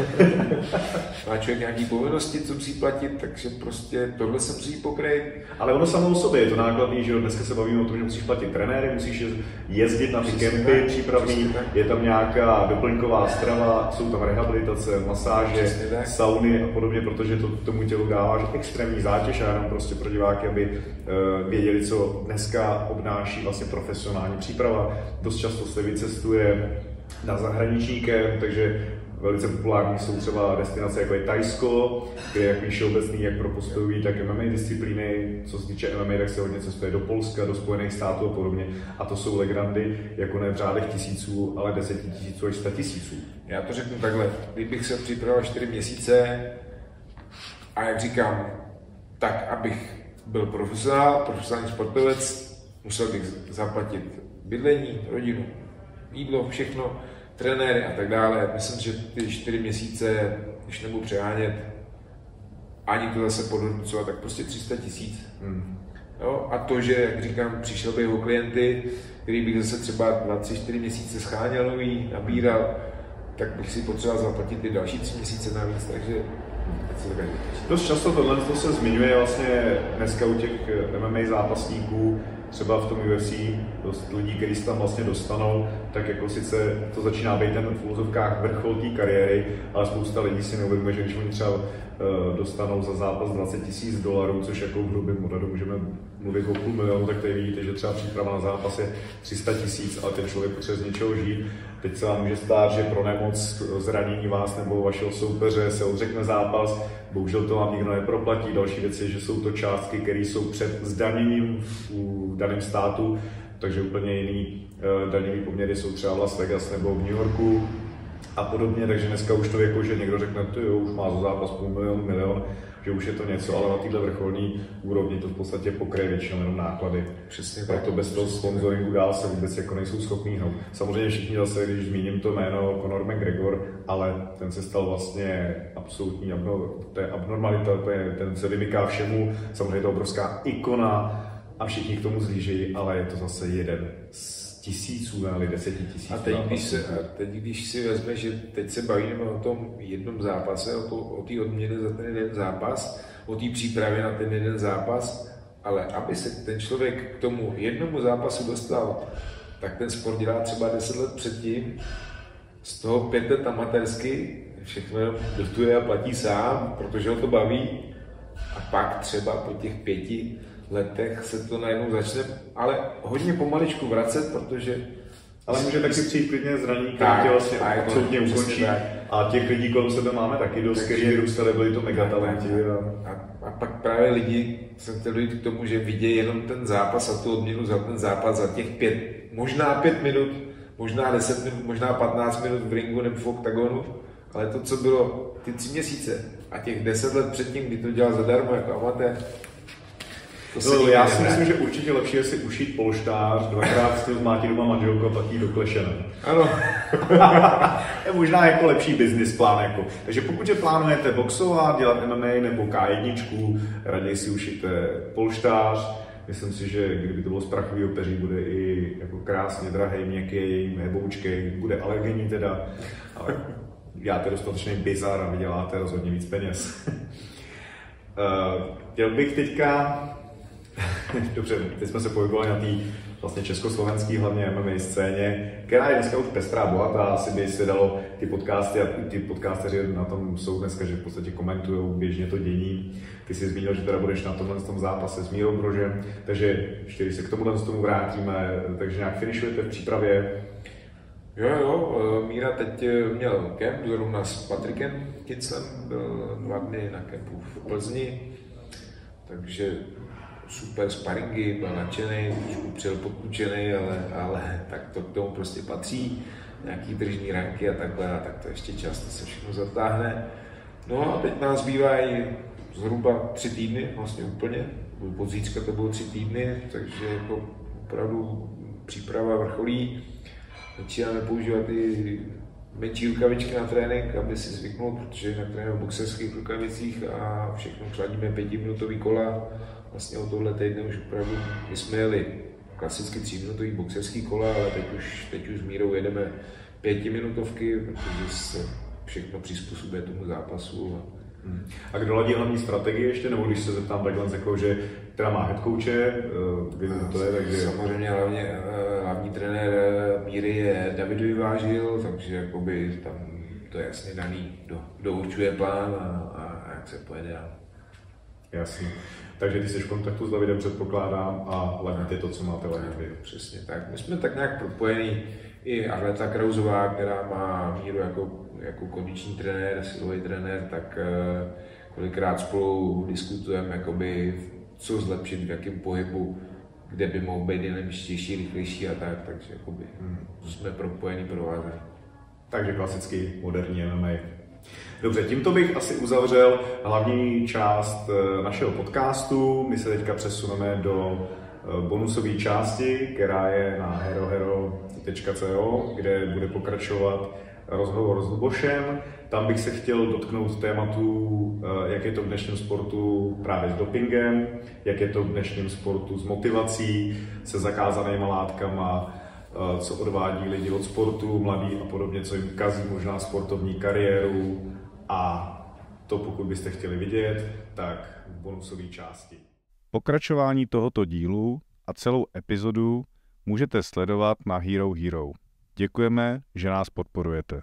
Má člověk nějaký povinnosti, co musí platit, takže prostě tohle se musí pokryt. Ale ono samo o sobě je to nákladný, že dneska se bavíme o tom, že musíš platit trenéry, musíš jezdit na ty kempy přípravný, je tam nějaká doplňková strava, jsou tam rehabilitace, masáže, sauny a podobně, protože to tomu tělu dává extrémní zátěž a jenom prostě pro diváky, aby věděli, co dneska obnáší vlastně profesionální příprava. Dost často se vycestuje na zahraničníkem, takže velice populární jsou třeba destinace jako je Thajsko, kde jak víš obecný, jak pro postojový, tak MMA disciplíny. Co se týče MMA, tak se hodně cestuje do Polska, do Spojených států a podobně. A to jsou legrandy, jako ne v řádech tisíců, ale 10 000 až 100 000. Já to řeknu takhle, kdybych se připravoval 4 měsíce a jak říkám, tak abych byl profesionální sportovec, musel bych zaplatit bydlení, rodinu, jídlo, všechno, trenéry a tak dále. Myslím, že ty 4 měsíce, když nebudu přehánět, ani to zase podhodnocovat, tak prostě 300 000. Jo? A to, že, jak říkám, přišel bych o klienty, který bych zase třeba 2-3-4 měsíce scháněl nový, nabíral, tak bych si potřeboval zaplatit ty další 3 měsíce navíc, takže dost často tohle se zmiňuje vlastně dneska u těch MMA zápasníků, třeba v tom UFC, dost lidí, kteří se tam vlastně dostanou, tak jako sice to začíná být ten v úvozovkách vrchol té kariéry, ale spousta lidí si neuvědomuje, že když oni třeba dostanou za zápas $20 000, což jako v hrubém odhadu můžeme mluvit o $500 000, tak tady vidíte, že třeba příprava na zápas je 300 000, ale ten člověk potřebuje z něčeho žít. Teď se vám může stát, že pro nemoc, zranění vás nebo vašeho soupeře se odřekne zápas, bohužel to vám nikdo neproplatí. Další věc je, že jsou to částky, které jsou před zdaněním v daném státu, takže úplně jiný daňový poměry jsou třeba v Las Vegas nebo v New Yorku a podobně, takže dneska už to jako, že někdo řekne, ty jo, už má za zápas $500 000, $1 milion, že už je to něco, ale na této vrcholné úrovni to v podstatě pokryje většinou jenom náklady. Přesně tak. To bez toho sponsoringu dál se vůbec jako nejsou schopní hrát. Samozřejmě všichni zase, když zmíním to jméno Conor McGregor, ale ten se stal vlastně absolutní abnormalita, ten se vymyká všemu, samozřejmě je to obrovská ikona a všichni k tomu zlížejí, ale je to zase jeden z tisíců, ne 10 000. A teď, když si vezme, že teď se bavíme o tom jednom zápase, o té odměně za ten jeden zápas, o té přípravě na ten jeden zápas, ale aby se ten člověk k tomu jednomu zápasu dostal, tak ten sport dělá třeba 10 let předtím, z toho 5 let amatérsky, všechno dotuje a platí sám, protože ho to baví, a pak třeba po těch 5 letech se to najednou začne, ale hodně pomaličku vracet, protože... Ale může taky přijít klidně zranění, které tě vlastně absolutně ukončí. A těch lidí kolem sebe máme taky dost, kteří vyrůstali, byli to megatalenti. A pak právě lidi se chtěli dojít k tomu, že vidějí jenom ten zápas a tu odměnu za ten zápas za těch 5 minut, možná 10 minut, možná 15 minut v ringu nebo v oktagonu, ale to, co bylo ty 3 měsíce a těch 10 let předtím, kdy to dělal zadarmo jako amatér, já si myslím, že určitě lepší je si ušít polštář, 2krát styl zmátí doma manželku a pak jí doklešené. Ano. Je možná jako lepší business plán. Jako. Takže pokud je plánujete boxovat, dělat MMA nebo K1, raději si ušijte polštář. Myslím si, že kdyby to bylo z prachového peří, bude i jako krásně drahej, měkký, heboučkej, bude alergenní teda. Ale děláte dostatečný bizar a vyděláte rozhodně víc peněz. Chtěl bych teďka, dobře, teď jsme se pohybovali na té vlastně československé hlavně MMA scéně, která je dneska už pestrá, bohatá, asi by se dalo ty podcasty a ty podcasteři na tom jsou dneska, že v podstatě komentují běžně to dění. Ty jsi zmínil, že teda budeš na tomhle zápase s Mírou Brožem, takže když se k tomu vrátíme, takže nějak finišujete v přípravě. Jo, Míra teď měl kemp zrovna s Patrikem Kinclem, byl 2 dny na kempu v Plzni, takže super sparingy, byl nadšený, trošku přijel podkučený, ale tak to k tomu prostě patří, nějaký tržní ranky a takhle, a tak to ještě často se všechno zatáhne. No a teď nás bývají zhruba 3 týdny, vlastně úplně, od zítřka to bylo 3 týdny, takže jako opravdu příprava vrcholí. Začínáme používat i menší rukavičky na trénink, aby si zvyknul, protože jinak trénujeme v boxerských rukavicích a všechno chladíme 5minutový kola. Vlastně od tohle týdne už opravdu, my jsme jeli klasicky 3minutový boxerský kola, ale teď už s Mírou jedeme 5minutovky, protože se všechno přizpůsobuje tomu zápasu. A kdo ladí hlavní strategii ještě, nebo když se zeptám takhle, jako, že teda má head coache, to je, takže... Samozřejmě hlavní trenér Míry je David Vyvážil, takže jakoby tam to je jasně daný, kdo určuje plán a jak se pojede dál. Jasně. Takže ty jsi v kontaktu s Davidem, předpokládám, a ladíte to, co máte ladit vy. Přesně tak. My jsme tak nějak propojení. I Arleta Krauzová, která má Míru jako kondiční trenér, silový trenér, tak kolikrát spolu diskutujeme, jakoby, co zlepšit, v jakém pohybu, kde by mohl být dynamičtější, rychlejší a tak, takže jakoby, jsme propojení, provázaní. Takže klasický moderní MMA. Dobře, tímto bych asi uzavřel hlavní část našeho podcastu. My se teďka přesuneme do bonusové části, která je na herohero.co, kde bude pokračovat rozhovor s Lubošem. Tam bych se chtěl dotknout tématu, jak je to v dnešním sportu právě s dopingem, jak je to v dnešním sportu s motivací, se zakázanýma látkama, co odvádí lidi od sportu, mladí a podobně, co jim kazí možná sportovní kariéru, a to, pokud byste chtěli vidět, tak v bonusové části. Pokračování tohoto dílu a celou epizodu můžete sledovat na Hero Hero. Děkujeme, že nás podporujete.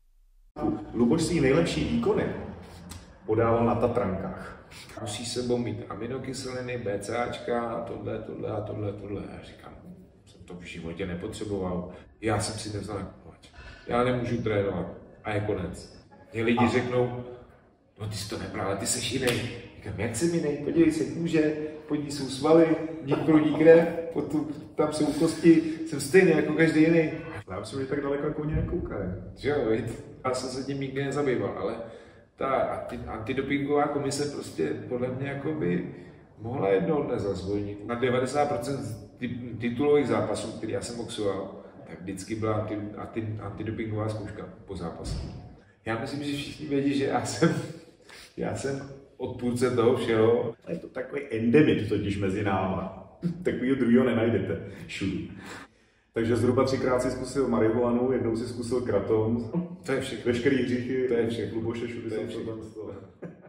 Luboš svý nejlepší výkony podával na Tatrankách. Musí sebou mít aminokyseliny, BCAčka, tohle. Já říkám, jsem to v životě nepotřeboval. Já jsem si nevzal nakupovač. Já nemůžu trénovat. A je konec. Mě lidi řeknou, no ty jsi to nebral, ale ty seš jiný. Říkám, jak jsem jiný? Podívej se, kůže, pod ní jsou svaly, dík proudí krev, tam jsou kosti, jsem stejný jako každý jiný. Já myslím, že tak daleko jako oni nekoukají. Jo, já jsem se tím nikdy nezabýval, ale ta antidopingová komise prostě podle mě jakoby mohla jednoho dne zazvonit. Na 90% titulových zápasů, který já jsem boxoval, tak vždycky byla antidopingová zkouška po zápase. Já myslím, že všichni vědí, že já jsem odpůrce toho všeho. Je to takový endemit totiž mezi náma. Takovýho druhého nenajdete všude. Takže zhruba 3krát si zkusil marihuanu, jednou si zkusil kratom. To je všechno. Veškerý hříchy, to je všechno. Luboše, všude to je jsem všechno. to